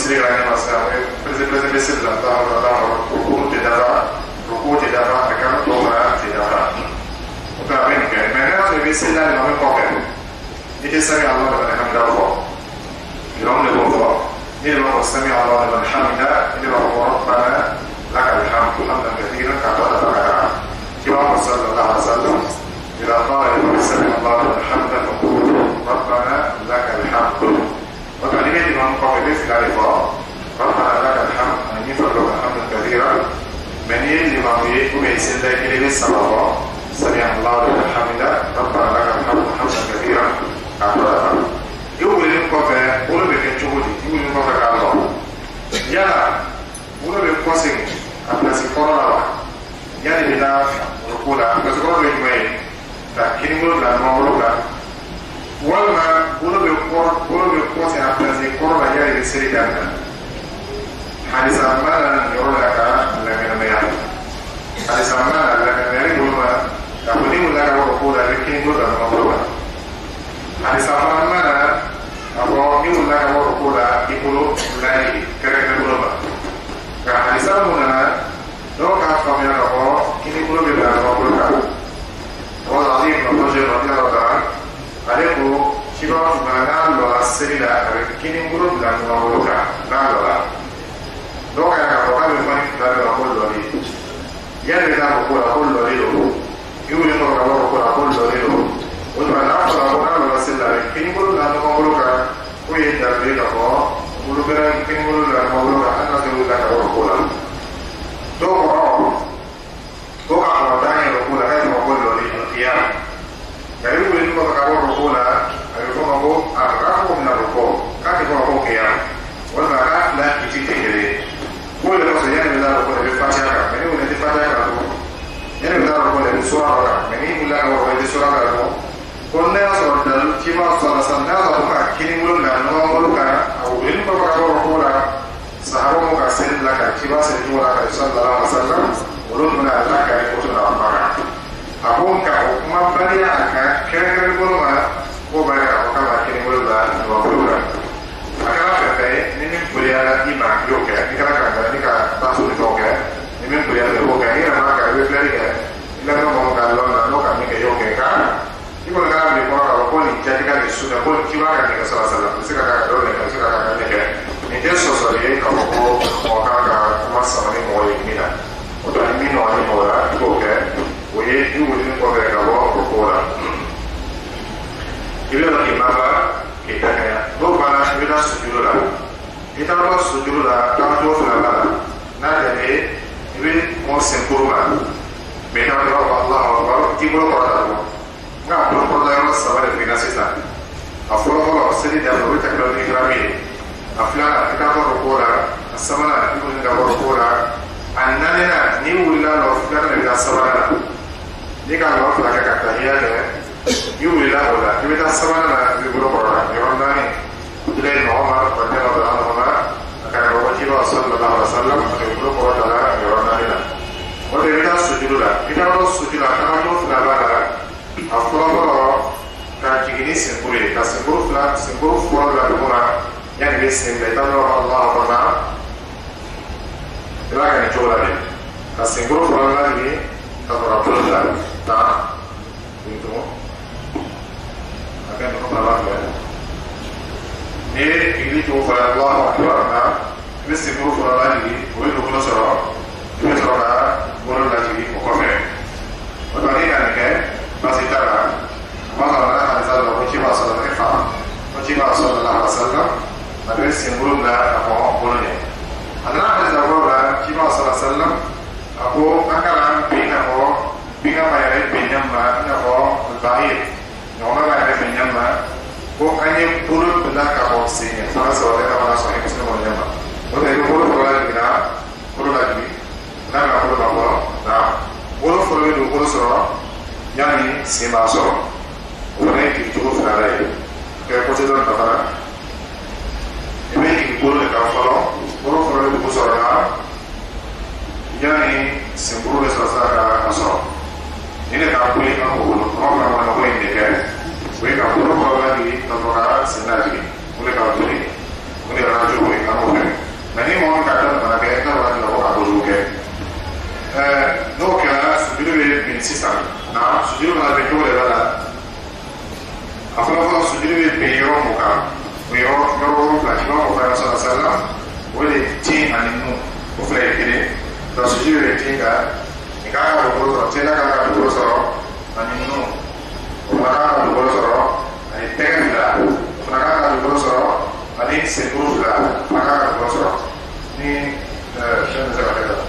siri la ni masa prese prese prese la ta la ta ruku te dava ruku te dava akan to ra te dava uta ben ke mena so be sila la me ko ke ite sami Allah wa hamda wa يوم الوضوء إلى سمع الله لمن حمده إلى ربنا لك الحمد حمدا كثيرا كما ذكر كما صلى الله عليه وسلم إذا قال سمع الله لمن حمده فقول ربنا لك الحمد وكلمة الإمام قال في العرفاء ربنا لك الحمد أن يفعل لك حمدا كثيرا من يجي الإمام يقول يسند إليه الصلاة سمع الله لمن حمده ربنا لك الحمد حمدا كثيرا كما ذكر يقول للكفى ولا بكتشوفي يقول للكفى كالله يلا ولا بكوسين أبدا سكورا يعني بلا ركولا بس كورا بيجمعين لكن يقول لا ما هو لا ولا ولا بكور ولا بكوسين أبدا سكورا يعني بسري كذا حديث أمانة يقول لك لا من المياه حديث أمانة لا من المياه يقول ما تقولين ولا ركولا لكن يقول لا ما هو لا حديث أمانة أبو يقول لك أبو ركولا يقولوا لا كذا يقولوا ما كحديث أمانة لو كان فمن أبو كني يقولوا بلا أبو ركولا هو العظيم رضي الله عنه عليه شباب ما نال السرير كني يقولوا بلا أبو ركولا نال لو كان أبو كان يفهم بلا أبو ركولا يعني بلا أبو ركولا يقول لك أبو ركولا كله وما نعرف أبونا ولا سلا كني يقولوا لا نقولوا كا ويدار بيك أبو يقولوا كنا كني يقولوا لا نقولوا كا أنا تقول لك أبو ركولا تو كرام تو كأبو داني ركولا هاي نقول له القيام كانوا يقولوا لك أبو ركولا يقولوا أبو أقرأه من الركوع كان يقول أبو قيام وما كان لا يجي تجري كل ما سيجي من الركوع بالفاتحة من يقول الفاتحة يعني من الركوع بالسورة من يقول لك أبو بالسورة كنا صورنا كما صار سنة لما كني ولنا نما ولنا أو إن بقى ورقولا صحابة مكسر لك كما سيدنا لك صلى الله عليه وسلم ولنا لك يقولنا أمرا أقوم كأقوم بدي أك كأنك يقولنا وبدي أقوم كني ولنا نما ولنا أكنا فتاة نمن بليا إيمان يوكا نكنا كنا نكنا تاسو يوكا نمن بليا يوكا هي ما كأي بليا إلا نما كالونا نوكا نكنا يوكا كا يقول لك أنا بقول لك أقول لك جاتك السنة أقول كيف أنا كذا صلى الله عليه وسلم بس كذا كذا ولا كذا كذا كذا كذا نتيجة صلية كابو وكذا كما سمعني موي منا وتعلمين وعلم مولا كوكا ويجي ولين كوكا كابو كوكولا إلا لكن ما بقى كذا كذا لو بنا شبينا سجولا إذا لو سجولا كم جو فلان نادي يبي موسم كورونا بينا الله أكبر تيمور كورونا nggak belum pernah yang sama dengan nasi sana. Afula kalau seni dan lebih teknologi kami, afla kita berukura, sama lah kita juga berukura. Anaknya ni ulah lo kita lebih sama lah. Ni kalau lo kita kata dia deh, ni ulah ulah kita sama lah lebih berukura. Yang mana ni? Jadi Muhammad pada Allah Muhammad akan berwajib sallallahu alaihi wasallam lebih berukura dalam yang mana ni lah. Kalau kita sujud lah, kita harus sujud lah. Kalau tu sudah lah. Afro كاتجيني سنقولي كسنقول فلا سنقول فلا لهما يعني بسم الله الله أكبر لا كان يجولا لي كسنقول فلا لي تبرع فلا لا itu akan mengalah ni ini tu fala Allah Akbar nah ini sنقول فلا لي boleh dulu soro ini soro boleh lagi mukafir berarti kan ke masih cara masalah hadis Allah Muhammad sallallahu alaihi wasallam Muhammad sallallahu alaihi wasallam ada simbol dah apa boleh ada hadis Allah Muhammad sallallahu alaihi wasallam aku akalan bina ko bina bayar bina ma na ko bahir nama bayar bina ma ko ane purut bela ka ko sini sama sahaja sama sahih muslim boleh ma boleh itu purut boleh bina purut lagi na purut apa na purut purut itu purut soro يعني سيما صور ونأتي تقف عليه كيف تدرون تفرع يمكن يقول لك أفضل ورفضل يقول صورنا يعني سيمبرو لسلسلة أصور إنك أقول لك أقول رغم أن أقول إنك وإنك أقول رفضل لك تفرع سناتي ولك أقول لك ولك أقول لك أقول لك n'o kɛra sujuru bɛ bin sisan na sujuru mana bin cogo de b'a la a fɔlɔ fɔlɔ sujuru bɛ bin yɔrɔ mun kan o yɔrɔ yɔrɔ wolonwula i b'a fɔ fana sɔrɔ sala o de tin ani nu o fila ye kelen nka sujuru bɛ tin kan i kan ka dugukolo sɔrɔ tin na kan ka dugukolo sɔrɔ ani nu o fana kan ka dugukolo sɔrɔ ani tɛgɛ fila o fana kan ka dugukolo sɔrɔ ani senkuru fila o fana kan ka dugukolo sɔrɔ ni fɛn bɛ se ka kɛ la.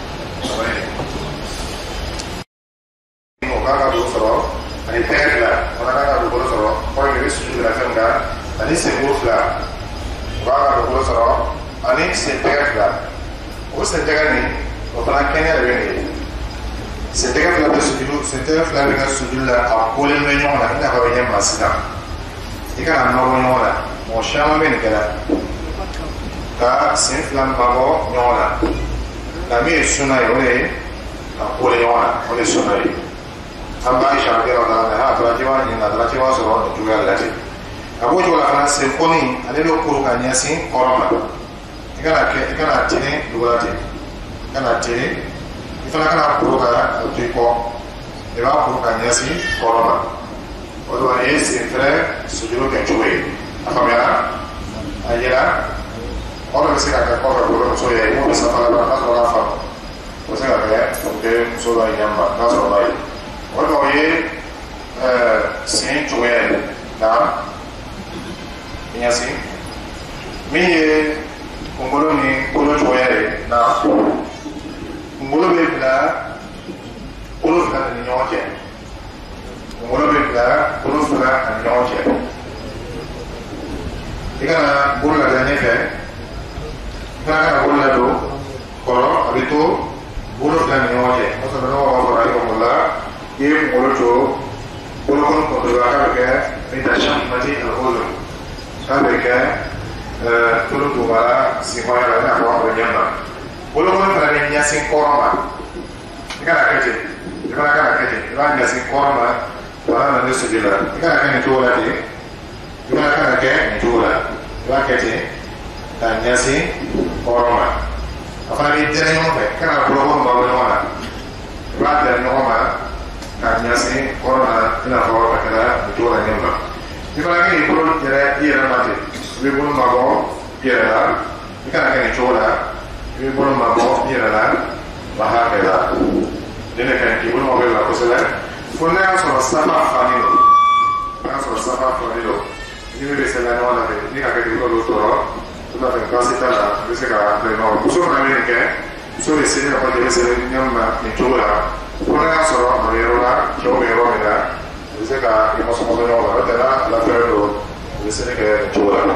O kan ka dugukolo sɔrɔ ani tɛgɛ fila o fana kan ka dugukolo sɔrɔ kɔrɔ de bɛ sujuru la fɛn kan ani senkuru fila o kan ka dugukolo sɔrɔ ani sen tɛgɛ fila o sen tɛgɛ nin o fana kɛnɛ de bɛ nin ye sen tɛgɛ fila bɛ sujuru sen tɛgɛ fila bɛ kɛ sujuru la a kolen bɛ ɲɔgɔn na i n'a fɔ a bɛ ɲɛ maa sisan i kana nɔbɔ ɲɔgɔn na mɔgɔ caman bɛ nin kɛ la ka sen fila mabɔ ɲɔgɔn na nka min ye sunna ye o de ye ka kolen ɲɔgɔn na o de ye sunna ye an b'a isara kɛ la mɛ a taara jiba ɲini a taara jiba sɔrɔ nin cogoya la ten a b'o cogo la fana sen kɔni ale bɛ kuru ka ɲɛsin kɔrɔ ma i kana kɛ i kana tini dugula ten i kana tini i fana kana kuru ka to i kɔ i b'a kuru ka ɲɛsin kɔrɔ ma o de la ye sen fɛrɛ sujuru kɛ cogo ye a faamuyara a yira o de bɛ se ka kɛ kɔfɛ bolo muso ye i m'o bɛ safa la n'a sɔrɔ k'a faamu o bɛ se ka kɛ o bɛ muso dɔ ɲɛma n'a sɔrɔ n'a ye o de o ye sen cogoya ye nka ɲɛsin min ye kunkolo ni kolo cogoya ye na kunkolo bɛ bila kolo fila ni ɲɔgɔn cɛ kunkolo bɛ bila kolo fila ani ɲɔgɔn cɛ i kana bolo lajɛ ɲɛfɛ i kana kana bolo ladon kɔrɔ a bɛ to bolo fila ni ɲɔgɔn cɛ o sɔrɔ ɲɔgɔn b'a fɔ ayi o la i ye kunkolo to bolo kɔnɔ kɔnɔ k'a bɛ kɛ méditation mati alcool k'a bɛ kɛ tolo dugumala sinfɔya la i n'a fɔ a bɛ ɲɛma bolo kɔnɔ fana bɛ ɲɛsin kɔrɔ ma i kana kɛ ten i fana kana kɛ ten i b'a ɲɛsin kɔrɔ ma wala na ne sujud la i kana kɛ nin cogo la ten i fana kana kɛ nin cogo la i b'a kɛ ten k'a ɲɛsin kɔrɔ ma a fana bɛ dɛrɛ ɲɔgɔn fɛ i kana bolo kɔnɔ bɔ ɲɔgɔn na i b'a dɛrɛ ɲɔgɔn ma k'a ɲɛsin kɔrɔ ma i n'a fɔ a kɛra nin cogo la ɲɛma i fana kɛ i bolo yɛrɛ i yɛrɛ ma ten i bɛ bolo mabɔ i yɛrɛ la i kana kɛ nin cogo la i bɛ bolo mabɔ i yɛrɛ la wa hakɛla ne de ka ɲi k'i bolo mabɔ i la kosɛbɛ fo n'a y'a sɔrɔ safa fani don n'a y'a sɔrɔ safa fani don ni min bɛ se la ɲɔgɔn na fɛ ni ka kɛ k'i bolo tɔɔrɔ o la fɛ baasi t'a la i bɛ se ka bɛn ɲɔgɔn muso fana bɛ nin kɛ muso bɛ se ne ka fɔ de bɛ se ɲɛma nin cogo la fo n'a y'a sɔrɔ a bɛ yɔrɔ la cɛw bɛ yɔrɔ min na i bɛ se ka i mɔsɔmɔsɔ ɲɔgɔn la n'o tɛ n'a lafiyalen don u bɛ se ne kɛ nin cogo la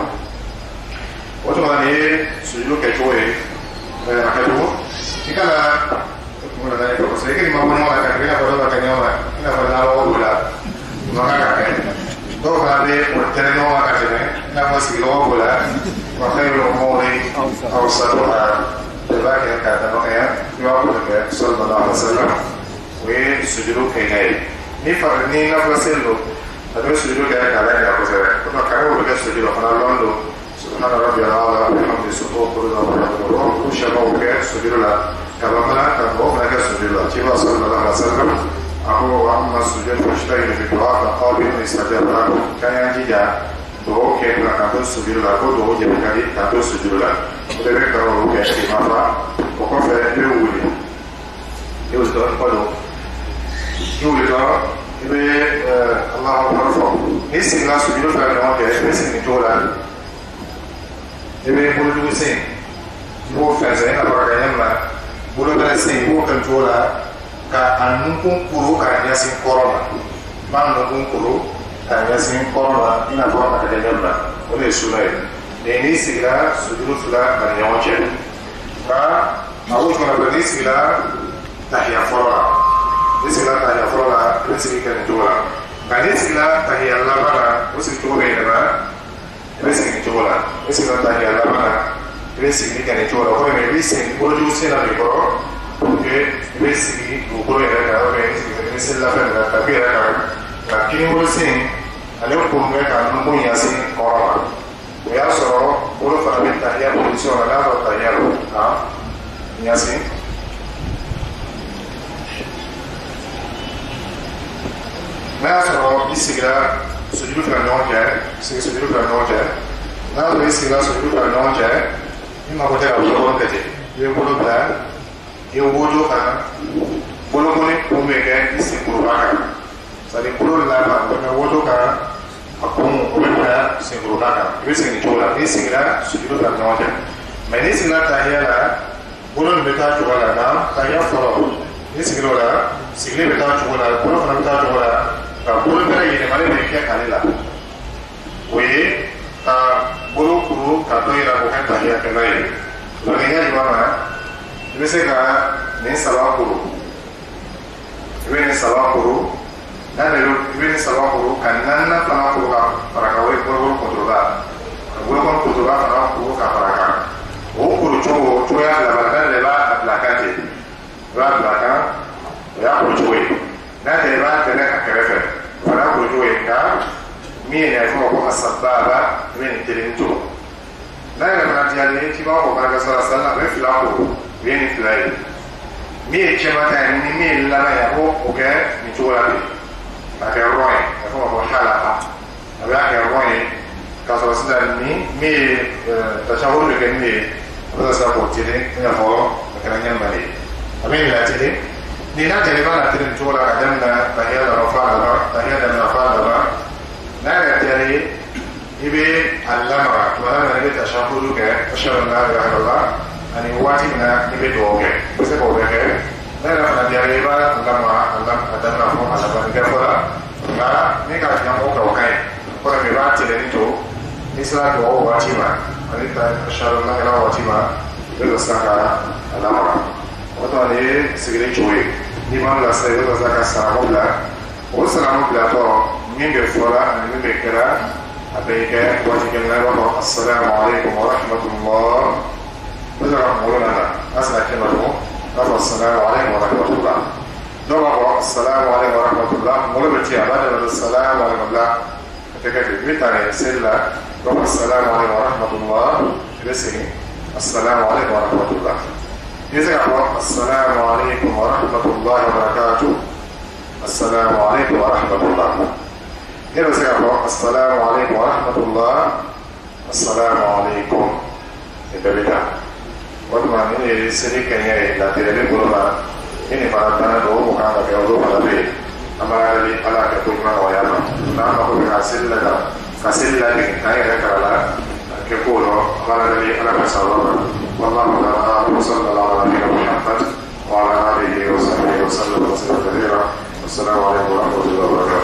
o tuma nin ye sujuru kɛcogo ye a kɛcogo i kana mun na ye kosɛbɛ i k'i ma bɔ ɲɔgɔn na ka kɛ i n'a fɔ dɔ ka kɛ ɲɔgɔn na i n'a fɔ n'aw b'o la o ma kan ka kɛ dɔw fana bɛ o tɛnɛ ɲɔgɔn kan ka tɛmɛ i n'a fɔ sigiɲɔgɔn b'o la wa fɛn bɛ mɔgɔw ni aw sadɔ la i b'a kɛ k'a damakɛya i b'a bolo kɛ sallallahu alaihi wa sallam o ye sujuru kɛɲɛ ye ni fari ni nafila seli don a bɛ sujuru kɛ k'a lajɛ kosɛbɛ o tuma kare o bɛ kɛ sujuru fana lɔn don سبحان ربي الأعلى بحمد سبحانه كلنا ونحمده وشبه كسجد له كما ملا كما ملا كسجد له تبا صلى الله عليه وسلم أقول وأما السجود فاشتغل في الدعاء فقال إنه يستجاب له كان يجي دعوه كيف كان سجد له كل دعوه جب كان كان سجد له وده كانوا كأشي مرة وقف يقولي يقول ده قالوا يقول ده يبي الله أكبر نسي لا سجد له كان هو كأشي نسي نجولا i bɛ bolojugu sen i b'o fɛnsɛn i n'a fɔ ka kɛ ɲɛma bolo bɛrɛ sen i b'o kɛ cogo la ka a nukun kuru k'a ɲɛsin kɔrɔ ma i b'a nukun kuru k'a ɲɛsin kɔrɔ ma i n'a fɔ ka kɛ ɲɛma o de ye sunna ye nin n'i sigira sujuru fila ani ɲɔgɔn cɛ nka a b'o cogo la n'i sigira tahiya fɔlɔ la n'i sigira tahiya fɔlɔ la i bɛ sigi kɛ nin cogo la nka n'i sigira tahiya laban la o sigi cogo bɛ yɛlɛma i bɛ sigi nin cogo la i bɛ sigi ka tahiya laban na i bɛ sigi kɛ nin cogo la o kɔni i bɛ sigi bolojugu sen na de kɔrɔ puruke i bɛ sigi dugukolo yɛrɛ kan ou bien i sigi i bɛ seli labɛn na tapi yɛrɛ kan nka kinibolo sen ale kurun bɛ ka nukun ɲasin kɔrɔ ma o y'a sɔrɔ bolo fana bɛ tahiya position na n'a sɔrɔ tahiya don a ɲasin n'a sɔrɔ i sigira sujudu fila ɲɔgɔn cɛ sigi sujudu fila ɲɔgɔn cɛ n'a sɔrɔ i sigira sujudu fila ɲɔgɔn cɛ i mago tɛ ka bolokɔni kɛ ten i bɛ bolo bila i wojo kan bolokɔni kun bɛ kɛ i senkɔrɔba kan c'est-à-dire bolo laban o bɛ wojo kan a kun o bɛ bila senkɔrɔba kan i bɛ segin nin cogo la n'i sigira sujudu fila ɲɔgɔn cɛ mɛ n'i sigira tahiya la bolo nin bɛ taa cogo la nka tahiya fɔlɔ n'i sigira o la sigilen bɛ taa cogo la bolo fana bɛ taa cogo la ka bolo bɛrɛ yɛlɛmalen bɛ kɛ ale la o ye ka bolo kuru ka dɔ yira k'o kɛ tahiya kɛla ye o la n'i y'a jira ma i bɛ se ka nin saba kuru i bɛ nin saba kuru n'a bɛ i bɛ nin saba kuru ka naaninan fana kuru ka fara kan o ye bolokɔni kuntoroba ka bolokɔni kuntoroba fana kuru ka fara kan o kuru cogo cogoya laban n'a yɛrɛ b'a bila kan ten i b'a bila kan o y'a kuru cogo ye n'a tɛ i b'a tɛnɛ a kɛrɛfɛ o fana kuru cogo ye nka min ye nin fɔ ko asababa i bɛ nin kelen to n'a yɛrɛ fana diyalen k'i b'a fɔ fana ka sɔrɔ sisan a bɛ fila kuru o ye nin fila ye min ye cɛman ta ye ni min ye laban ye a b'o o kɛ nin cogo la ten a kɛ rɔn ye a fɔ ma ko halaka a bɛ a kɛ rɔn ye k'a sɔrɔ sisan ni min ye tasawuru bɛ kɛ min ye a bɛ se k'o teli i n'a fɔ a kɛra ɲɛnbali ye a bɛ yɛlɛ teli ni n'a jɛlen b'a la teli nin cogo la ka daminɛ tahiya laban f'a laban tahiya daminɛ f'a laban n'a yɛrɛ tɛli i bɛ a lamaga tuma dɔ la i bɛ tasawuru kɛ ashhadu an la ilaha illallah ani waati min na i bɛ dugawu kɛ i bɛ se k'o bɛɛ kɛ n'a yɛrɛ fana diyara i b'a lamaga a daminɛ fɔ a laban kɛ fɔ la nka ni k'a diya mɔgɔ kan o ka ɲi o kɔrɔ i b'a tɛlɛni to n'i sera dugawu waati ma ani ashhadu an la ilaha waati ma i bɛ sɔrɔ ka a lamaga o tuma nin ye sigilen cogo ye n'i m'a bilasira i bɛ sɔrɔ ka sarako bila o sarako bilatɔ min bɛ fɔla ani min bɛ kɛra a bɛ kɛ waati kelen na i b'a fɔ assalamu alaikum wa rahmatullah o de ka kunkolo nana n'a sera kɛmɛ dugu i b'a fɔ assalamu alaikum wa rahmatullah dɔw b'a fɔ assalamu alaikum wa rahmatullah kunkolo bɛ ci a b'a daminɛ assalamu alaikum la a tɛ kɛ ten i bɛ taa nin seli la i b'a fɔ assalamu alaikum wa rahmatullah i bɛ segin assalamu alaikum wa rahmatullah i bɛ se ka fɔ assalamu alaikum wa rahmatullah wa barakatuh assalamu alaikum wa rahmatullah i bɛ se ka fɔ assalamu alaikum wa rahmatullah assalamu alaikum i bɛɛ bɛ taa o tuma ni ye seli kɛɲɛ ye latigɛli bolo ma ni nin fana tana don o kan ka kɛ olu fana bɛ yen an b'a yɛrɛ ala kɛ ko ɲuman nɔgɔya ma n'an mako bɛ ka seli la ka seli la k'an yɛrɛ kala la a kɛ ko rɔ an b'a yɛrɛ ala ka sa yɔrɔ ma والله تعالى وصلى الله على نبينا محمد وعلى اله وصحبه وسلم تسليما كثيرا والسلام عليكم ورحمه الله وبركاته